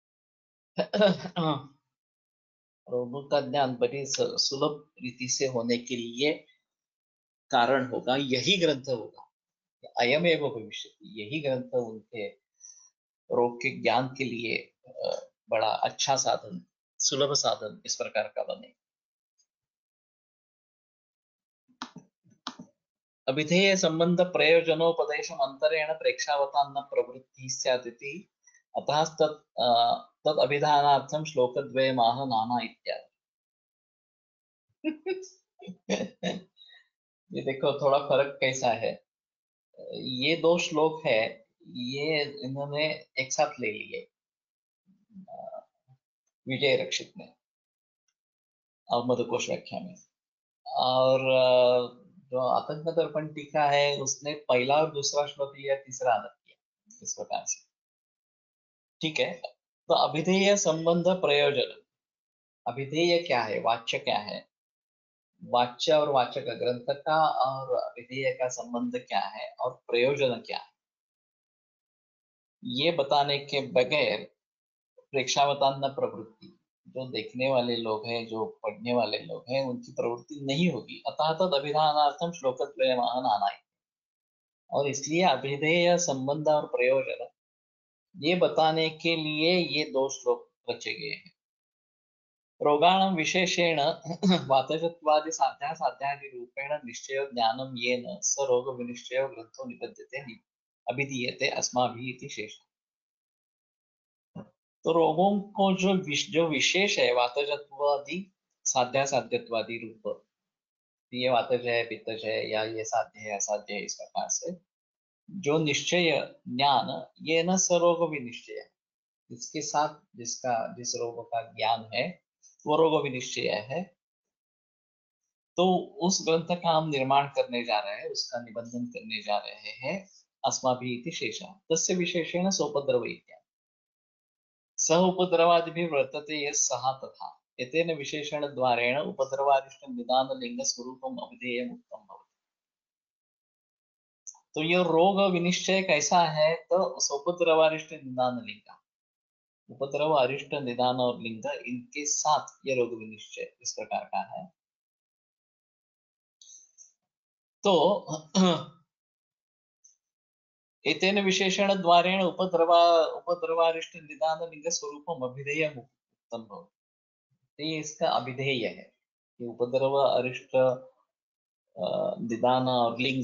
रोगों का ज्ञान बड़ी सुलभ रीति से होने के लिए कारण होगा, यही ग्रंथ होगा। अयमेव भविष्यति, यही ग्रंथ उनके रोग के ज्ञान के लिए बड़ा अच्छा साधन, सुलभ साधन इस प्रकार का बने। अभिधेय संबंध प्रयोजनोपदेशम अंतरेण प्रेक्षावतान्न प्रवृत्ति स्यादिति, अतः तद अभिधानार्थम श्लोकद्वयमाह नाना इत्यादि। ये देखो थोड़ा फर्क कैसा है, ये दो श्लोक है, ये इन्होंने एक साथ ले लिए, विजय रक्षित ने मधुकोश व्याख्या में। और जो आतंक दर्पण टीका है उसने पहला और दूसरा श्लोक लिया, तीसरा अलग किया इस प्रकार से। ठीक है, तो अभिधेय संबंध प्रयोजन। अभिधेय क्या है, वाच्य क्या है, वाच्य और वाचक ग्रंथ का और अभिधेय का संबंध क्या है और प्रयोजन क्या है, ये बताने के बगैर प्रेक्षावतान्न प्रवृत्ति, जो देखने वाले लोग हैं, जो पढ़ने वाले लोग हैं, उनकी प्रवृत्ति नहीं होगी। अतः तद अभिधानार्थम श्लोकद्वयमाह आना है। और इसलिए अभिधेय संबंध और प्रयोजन ये बताने के लिए ये दो श्लोक रचे गए हैं। रोगाणां विशेषेण वातजत्वादि साध्यासाध्यादि रूपेण निश्चयो ज्ञानं येन स रोग विनिश्चयो ग्रंथो निबध्यते अभिधीयते अस्माभिः इति शेष। तो रोगों को जो विशेष है, वातजत्वादि साध्यासाध्यत्वादि रूप, ये वातज है, पित्तज है, या ये साध्य है, असाध्य है, इस प्रकार से जो निश्चय ज्ञान ये न सरोग विनिश्चय है, इसके साथ जिस रोग का ज्ञान है वो रोग विनिश्चय है। तो उस ग्रंथ का हम निर्माण करने जा रहे हैं, उसका निबंधन करने जा रहे हैं। अस्माभिः इति शेषः तस्य विशेषेण सोपद्रव इत्यादि सह उपद्रवादिभिः वर्तते यः सः तथा एतेन विशेषण द्वारेण उपद्रवादिष्ट निदान लिंग स्वरूपम अभिधेयम् उक्तम् भवति। तो ये रोग विनिश्चय कैसा है, तो सोपद्रवारिष्ट निदान लिंग, उपद्रव अरिष्ट निदान और लिंग, इनके साथ ये रोग विनिश्चय इस प्रकार का है। तो एतेन विशेषण द्वारेण उपद्रवारिष्ट निदान लिंग स्वरूपम अभिधेय मुक्तम भवति। ये इसका अभिधेय है कि उपद्रव अरिष्ट निदान और लिंग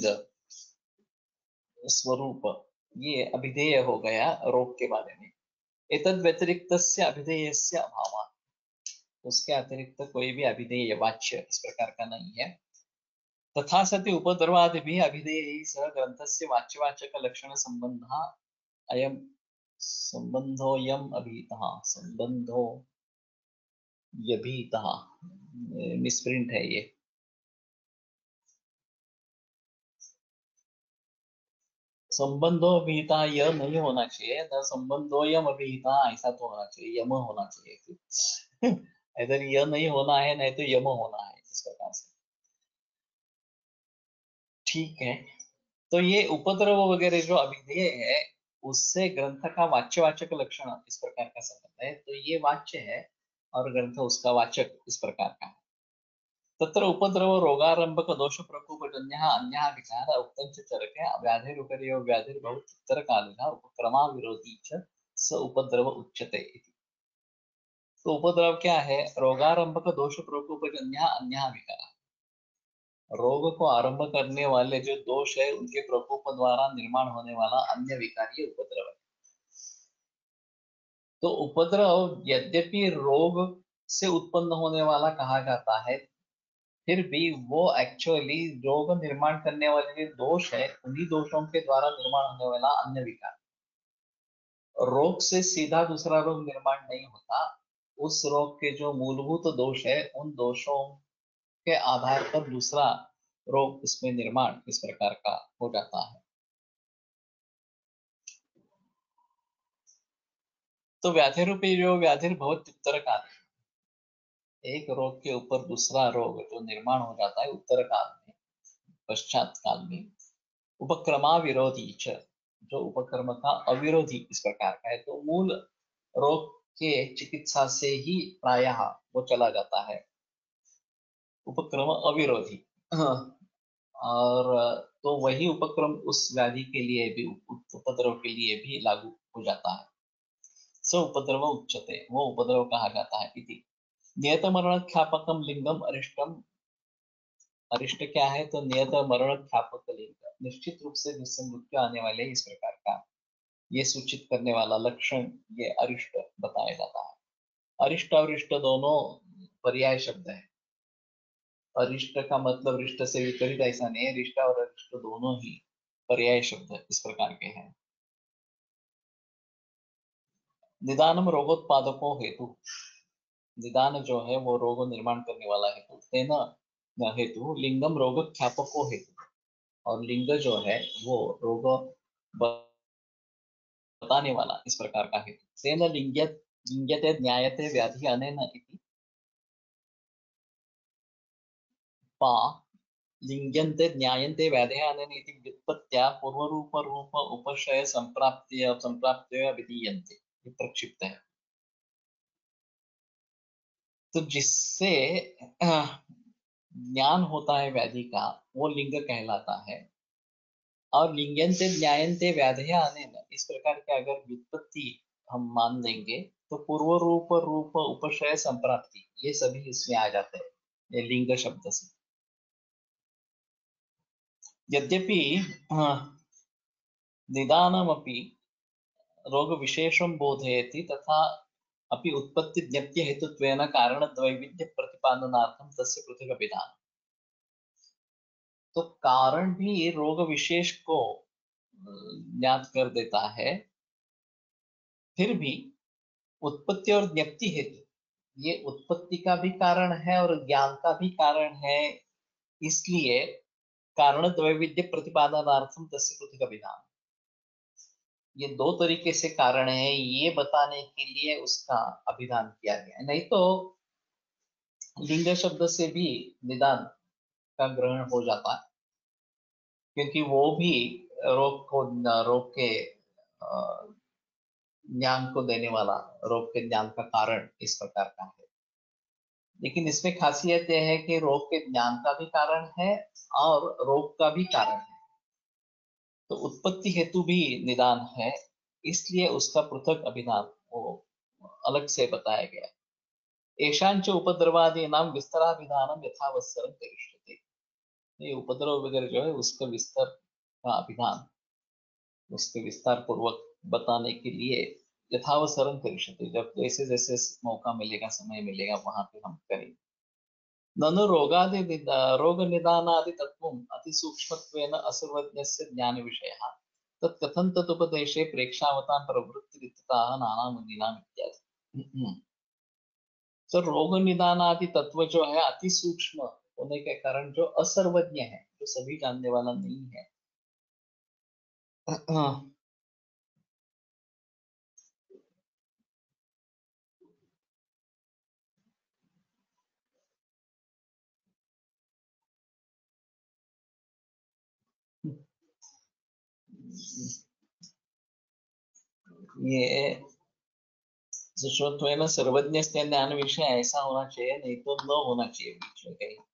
स्वरूप ये अभिधेय हो गया रोग के बारे में। एतद व्यतिरिक्तस्य अभिधेयस्य अभावात्, उसके अतिरिक्त कोई भी अभिधेय वाच्य इस प्रकार का नहीं है। तथा सति उपद्रवादिभिः अभिधेयैः सह ग्रन्थस्य वाच्यवाचक लक्षण संबंधः अयं संबंधोऽयम् अभिहितः, संबंधो यभिहितः, मिसप्रिंट है ये, संबंधो अभिहिता यह नहीं होना चाहिए, न संबंधोऽयम् अभिहितः ऐसा तो होना चाहिए, यम होना चाहिए। इधर यह नहीं होना है, नहीं तो यम होना है, इस प्रकार से। ठीक है, तो ये उपद्रव वगैरह जो अभिधेय है उससे ग्रंथ का वाच्यवाचक लक्षण इस प्रकार का संबंध है। तो ये वाच्य है और ग्रंथ उसका वाचक इस प्रकार का है। तत्र उपद्रव रोगारंभक दोष प्रकोपजन्यः अन्यः विकारः उक्तं च चरके व्याधिरुपरियो व्याधिर्भवति उत्तरकालिनः उपक्रमा विरोधी च स उपद्रव उच्यते इति। तो उपद्रव क्या है, रोगारंभक दोष प्रकोपजन्यः अन्यः विकारः, रोग को आरंभ करने वाले जो दोष है उनके प्रकोप द्वारा निर्माण होने वाला अन्य विकार ये उपद्रव है। तो उपद्रव यद्यपि रोग से उत्पन्न होने वाला कहा जाता है, फिर भी वो एक्चुअली रोग निर्माण करने वाले जो दोष है उन्हीं दोषों के द्वारा निर्माण होने वाला अन्य विकार। रोग से सीधा दूसरा रोग निर्माण नहीं होता, उस रोग के जो मूलभूत दोष है उन दोषों के आधार पर दूसरा रोग इसमें निर्माण इस प्रकार का हो जाता है। तो व्याधि रूपी जो व्याधिर बहुत उत्तर काल, एक रोग के ऊपर दूसरा रोग जो निर्माण हो जाता है उत्तर काल में, पश्चात काल में, उपक्रमा विरोधी च, जो उपक्रम का अविरोधी इस प्रकार का है। तो मूल रोग के चिकित्सा से ही प्रायः वो चला जाता है, उपक्रम अविरोधी। और तो वही उपक्रम उस व्याधि के लिए भी, उपद्रव के लिए भी लागू हो जाता है। स उपद्रव उच्यते, वो उपद्रव कहा जाता है। इति नियत मरण ख्यापकम लिंगम अरिष्टम, अरिष्ट क्या है, तो नियत मरण ख्यापक लिंग, निश्चित रूप से जिससे मृत्यु आने वाले इस प्रकार का ये सूचित करने वाला लक्षण ये अरिष्ट बताया जाता है। अरिष्ट और इष्ट दोनों पर्याय शब्द है। अरिष्ट का मतलब रिष्ट से विपरीत ऐसा नहीं है, रिष्ट और अरिष्ट दोनों ही पर्याय शब्द इस प्रकार के हैं। निदानम रोगोत्पादको हेतु, निदान जो है वो रोग निर्माण करने वाला हेतु, तेन हेतु लिंगम रोग ख्यापको हेतु, और लिंग जो है वो रोग बताने वाला इस प्रकार का हेतु। तेन लिंग्यते ज्ञायते व्याधि अनेन इति पा लिंग्यन्ते ज्ञायन्ते व्याधयः अनेन इति व्युत्पत्त्या पूर्वरूप उपशय संप्राप्त्य विधीयन्ते, ये प्रक्षिप्त है। तो जिससे ज्ञान होता है व्याधि का, वो लिंग कहलाता है। और लिंग्यन्ते ज्ञायन्ते व्याधयः अनेन, इस प्रकार के अगर व्युत्पत्ति हम मान लेंगे तो पूर्व रूप उपशय संप्राप्ति, ये सभी इसमें आ जाते हैं ये लिंग शब्द से। यद्यपि निदानमपि रोग विशेषं बोधयति, तथा अपि उत्पत्ति ज्ञप्ति हेतुत्वेन कारणद्वैविध्य प्रतिपादनार्थं तस्य पृथक् विधानम्। तो कारण भी रोग विशेष को ज्ञात कर देता है, फिर भी उत्पत्ति और ज्ञप्ति हेतु, ये उत्पत्ति का भी कारण है और ज्ञान का भी कारण है, इसलिए कारण द्वैविध्य प्रतिपादनार्थम तस्य पृथक् विधान, ये दो तरीके से कारण है ये बताने के लिए उसका अभिधान किया गया है। नहीं तो लिंग शब्द से भी निदान का ग्रहण हो जाता है, क्योंकि वो भी रोग के ज्ञान को देने वाला, रोग के ज्ञान का कारण इस प्रकार का है। लेकिन इसमें खासियत यह है कि रोग के ज्ञान का भी कारण है और रोग का भी कारण है, तो उत्पत्ति हेतु भी निदान है, इसलिए उसका पृथक अभिधान वो अलग से बताया गया। एशांच उपद्रवादीनां विस्तराभिधानम यथावसरम करिष्यते, ये उपद्रव वगैरह जो है उसका विस्तार का अभिधान, उसके विस्तार पूर्वक बताने के लिए यथावसरम करिष्यते, जब जैसे जैसे मौका मिलेगा, समय मिलेगा, वहां पे हम करेंगे। ननु रोग निदानादि तत्वम् अतिसूक्ष्मत्वेन असर्वज्ञस्य ज्ञानविषयः तत्कथं तदुपदेशे प्रेक्षावतां प्रवृत्तिरित्यतः नानामुनीनाम् इत्यादि। तो रोग निदानादि तत्व जो है अति सूक्ष्म होने के कारण जो असर्वज्ञ है, जो सभी जानने वाला नहीं है, ये सुश्रुत्वेन सर्वज्ञ ज्ञान विषय ऐसा होना चाहिए, नहीं तो न होना चाहिए बीच में कहीं।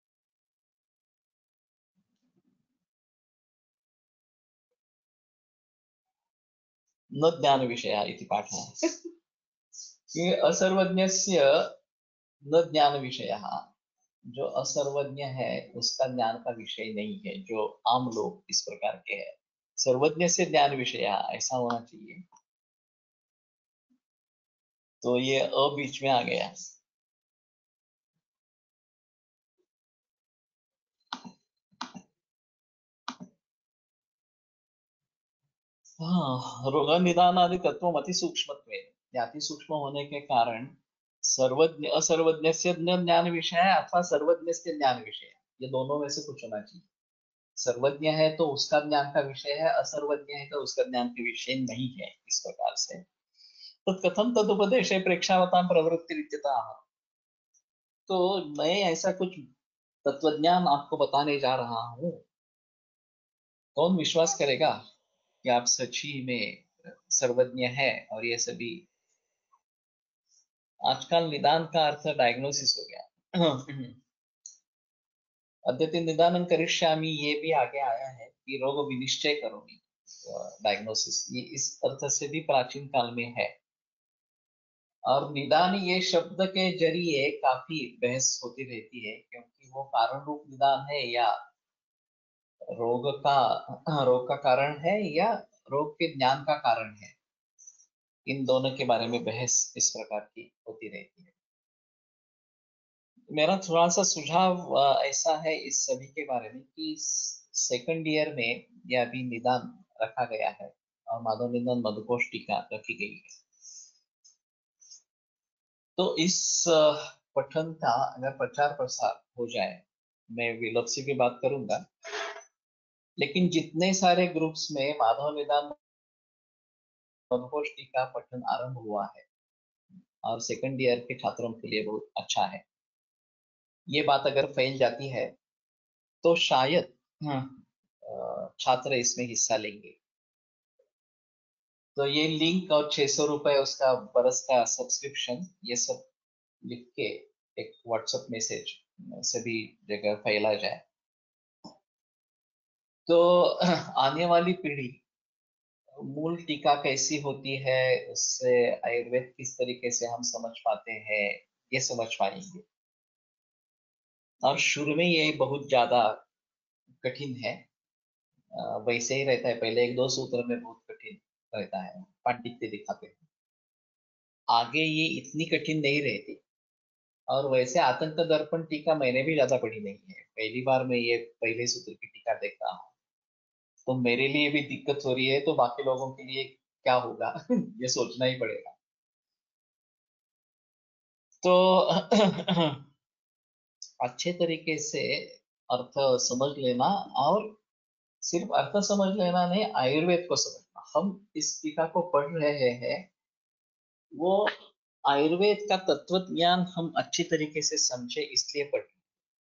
न ज्ञान विषय इति पाठः। ये असर्वज्ञस्य न ज्ञान विषयः, जो असर्वज्ञ है उसका ज्ञान का विषय नहीं है, जो आम लोग इस प्रकार के हैं। सर्वज्ञ से ज्ञान विषय ऐसा होना चाहिए, तो ये अ बीच में आ गया। हाँ, रोग निदान आदि तत्व अति सूक्ष्म, अति सूक्ष्म होने के कारण सर्वज्ञ असर्वज्ञ से ज्ञान विषय है अथवा सर्वज्ञ से ज्ञान विषय है, ये दोनों में से कुछ होना चाहिए। सर्वज्ञ है तो उसका ज्ञान का विषय है, असर्वज्ञ है तो उसका ज्ञान का विषय नहीं है, इस प्रकार से। तो कथम तदुपदेश प्रेक्षावतां प्रवृत्ति, तो मैं ऐसा कुछ तत्वज्ञान आपको बताने जा रहा हूँ, कौन विश्वास करेगा कि आप सच ही में सर्वज्ञ है। और ये सभी आजकल निदान का अर्थ डायग्नोसिस हो गया। अद्यते निदानं करिष्यामि, ये भी आगे आया है कि रोग विनिश्चय करोगी, डायग्नोसिस, ये इस अर्थ से भी प्राचीन काल में है। और निदान ये शब्द के जरिए काफी बहस होती रहती है, क्योंकि वो कारण रूप निदान है या रोग का कारण है या रोग के ज्ञान का कारण है, इन दोनों के बारे में बहस इस प्रकार की होती रहती है। मेरा थोड़ा सा सुझाव ऐसा है इस सभी के बारे में कि सेकंड ईयर में यह अभी निदान रखा गया है और माधव निदान मधुकोश टीका रखी गई है। तो इस पठन का अगर प्रचार प्रसार हो जाए, मैं विलोपसी की बात करूंगा, लेकिन जितने सारे ग्रुप्स में माधव वेदांत मधुघोष का पठन आरंभ हुआ है और सेकंड ईयर के छात्रों के लिए बहुत अच्छा है, ये बात अगर फैल जाती है तो शायद छात्र इसमें हिस्सा लेंगे। तो ये लिंक और 600 रुपए उसका बरस का सब्सक्रिप्शन, ये सब लिख के एक व्हाट्सएप मैसेज सभी जगह फैला जाए, तो आने वाली पीढ़ी मूल टीका कैसी होती है, उससे आयुर्वेद किस तरीके से हम समझ पाते हैं, ये समझ पाएंगे। और शुरू में ये बहुत ज्यादा कठिन है, वैसे ही रहता है, पहले एक दो सूत्र में बहुत कठिन रहता है, पांडित्य दिखाते हैं। आगे ये इतनी कठिन नहीं रहती। और वैसे आतंक दर्पण टीका मैंने भी ज्यादा पढ़ी नहीं है, पहली बार मैं ये पहले सूत्र की टीका देख रहा हूँ, तो मेरे लिए भी दिक्कत हो रही है, तो बाकी लोगों के लिए क्या होगा ये सोचना ही पड़ेगा। तो अच्छे तरीके से अर्थ समझ लेना, और सिर्फ अर्थ समझ लेना नहीं, आयुर्वेद को समझना। हम इस टीका को पढ़ रहे हैं, वो आयुर्वेद का तत्व ज्ञान हम अच्छी तरीके से समझे इसलिए पढ़ रहे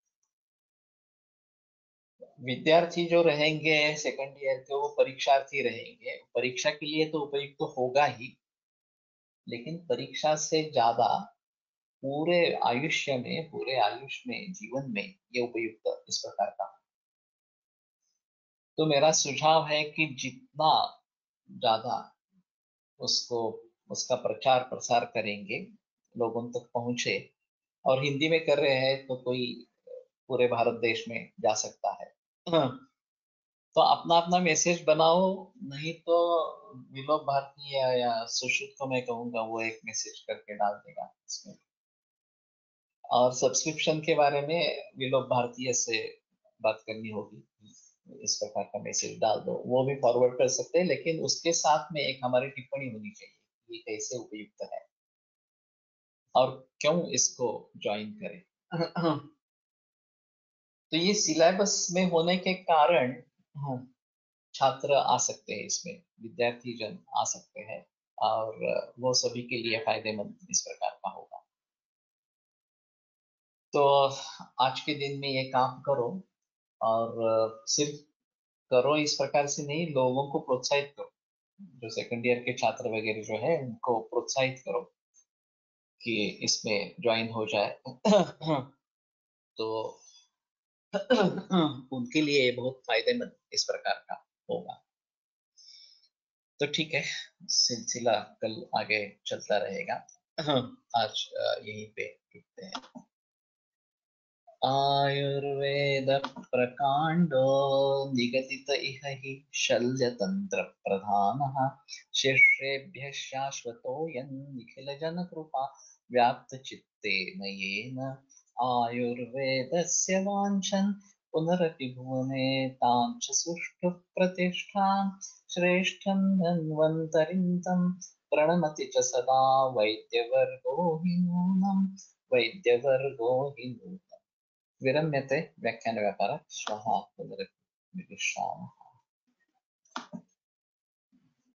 हैं। विद्यार्थी जो रहेंगे सेकंड ईयर के, वो परीक्षार्थी रहेंगे, परीक्षा के लिए तो उपयुक्त तो होगा ही, लेकिन परीक्षा से ज्यादा पूरे आयुष्य में, पूरे आयुष में, जीवन में ये उपयुक्त इस प्रकार का। तो मेरा सुझाव है कि जितना ज्यादा उसको, उसका प्रचार प्रसार करेंगे, लोगों तक पहुंचे, और हिंदी में कर रहे हैं तो कोई पूरे भारत देश में जा सकता है। हाँ, तो अपना अपना मैसेज बनाओ, नहीं तो विनोद भारती या सुश्रुत को मैं कहूंगा वो एक मैसेज करके डाल देगा इसमें। और सब्सक्रिप्शन के बारे में विनोद भारतीय से बात करनी होगी, इस प्रकार का मैसेज डाल दो, वो भी फॉरवर्ड कर सकते हैं, लेकिन उसके साथ में एक हमारी टिप्पणी होनी चाहिए, ये कैसे उपयुक्त है और क्यों इसको ज्वाइन करें। तो ये सिलेबस में होने के कारण छात्र आ सकते हैं, इसमें विद्यार्थी जन आ सकते हैं, और वो सभी के लिए फायदेमंद इस प्रकार का होगा। तो आज के दिन में ये काम करो, और सिर्फ करो इस प्रकार से नहीं, लोगों को प्रोत्साहित करो, जो सेकंड ईयर के छात्र वगैरह जो है उनको प्रोत्साहित करो कि इसमें ज्वाइन हो जाए। तो उनके लिए बहुत फायदेमंद इस प्रकार का होगा। तो ठीक है, सिलसिला कल आगे चलता रहेगा। आज यहीं पे रुकते हैं। आयुर्वेद प्रकांडो निगदित इह हि शल्यतंत्र प्रधानः शिष्येभ्यः शाश्वतोऽयं निखिल जन कृपा व्याप्त चित्तेन येन आयुर्वेदस्य वाञ्छन् पुनरपि भुवने तां च सुष्ठु प्रतिष्ठां श्रेष्ठं धन्वन्तरिं तं प्रणमति च सदा वैद्यवर्गो हि नूनम् वैद्यवर्गो हि नूनम्। विरम्यते व्याख्यानव्यापारः। श्वः पुनरपि मिलिष्यामः।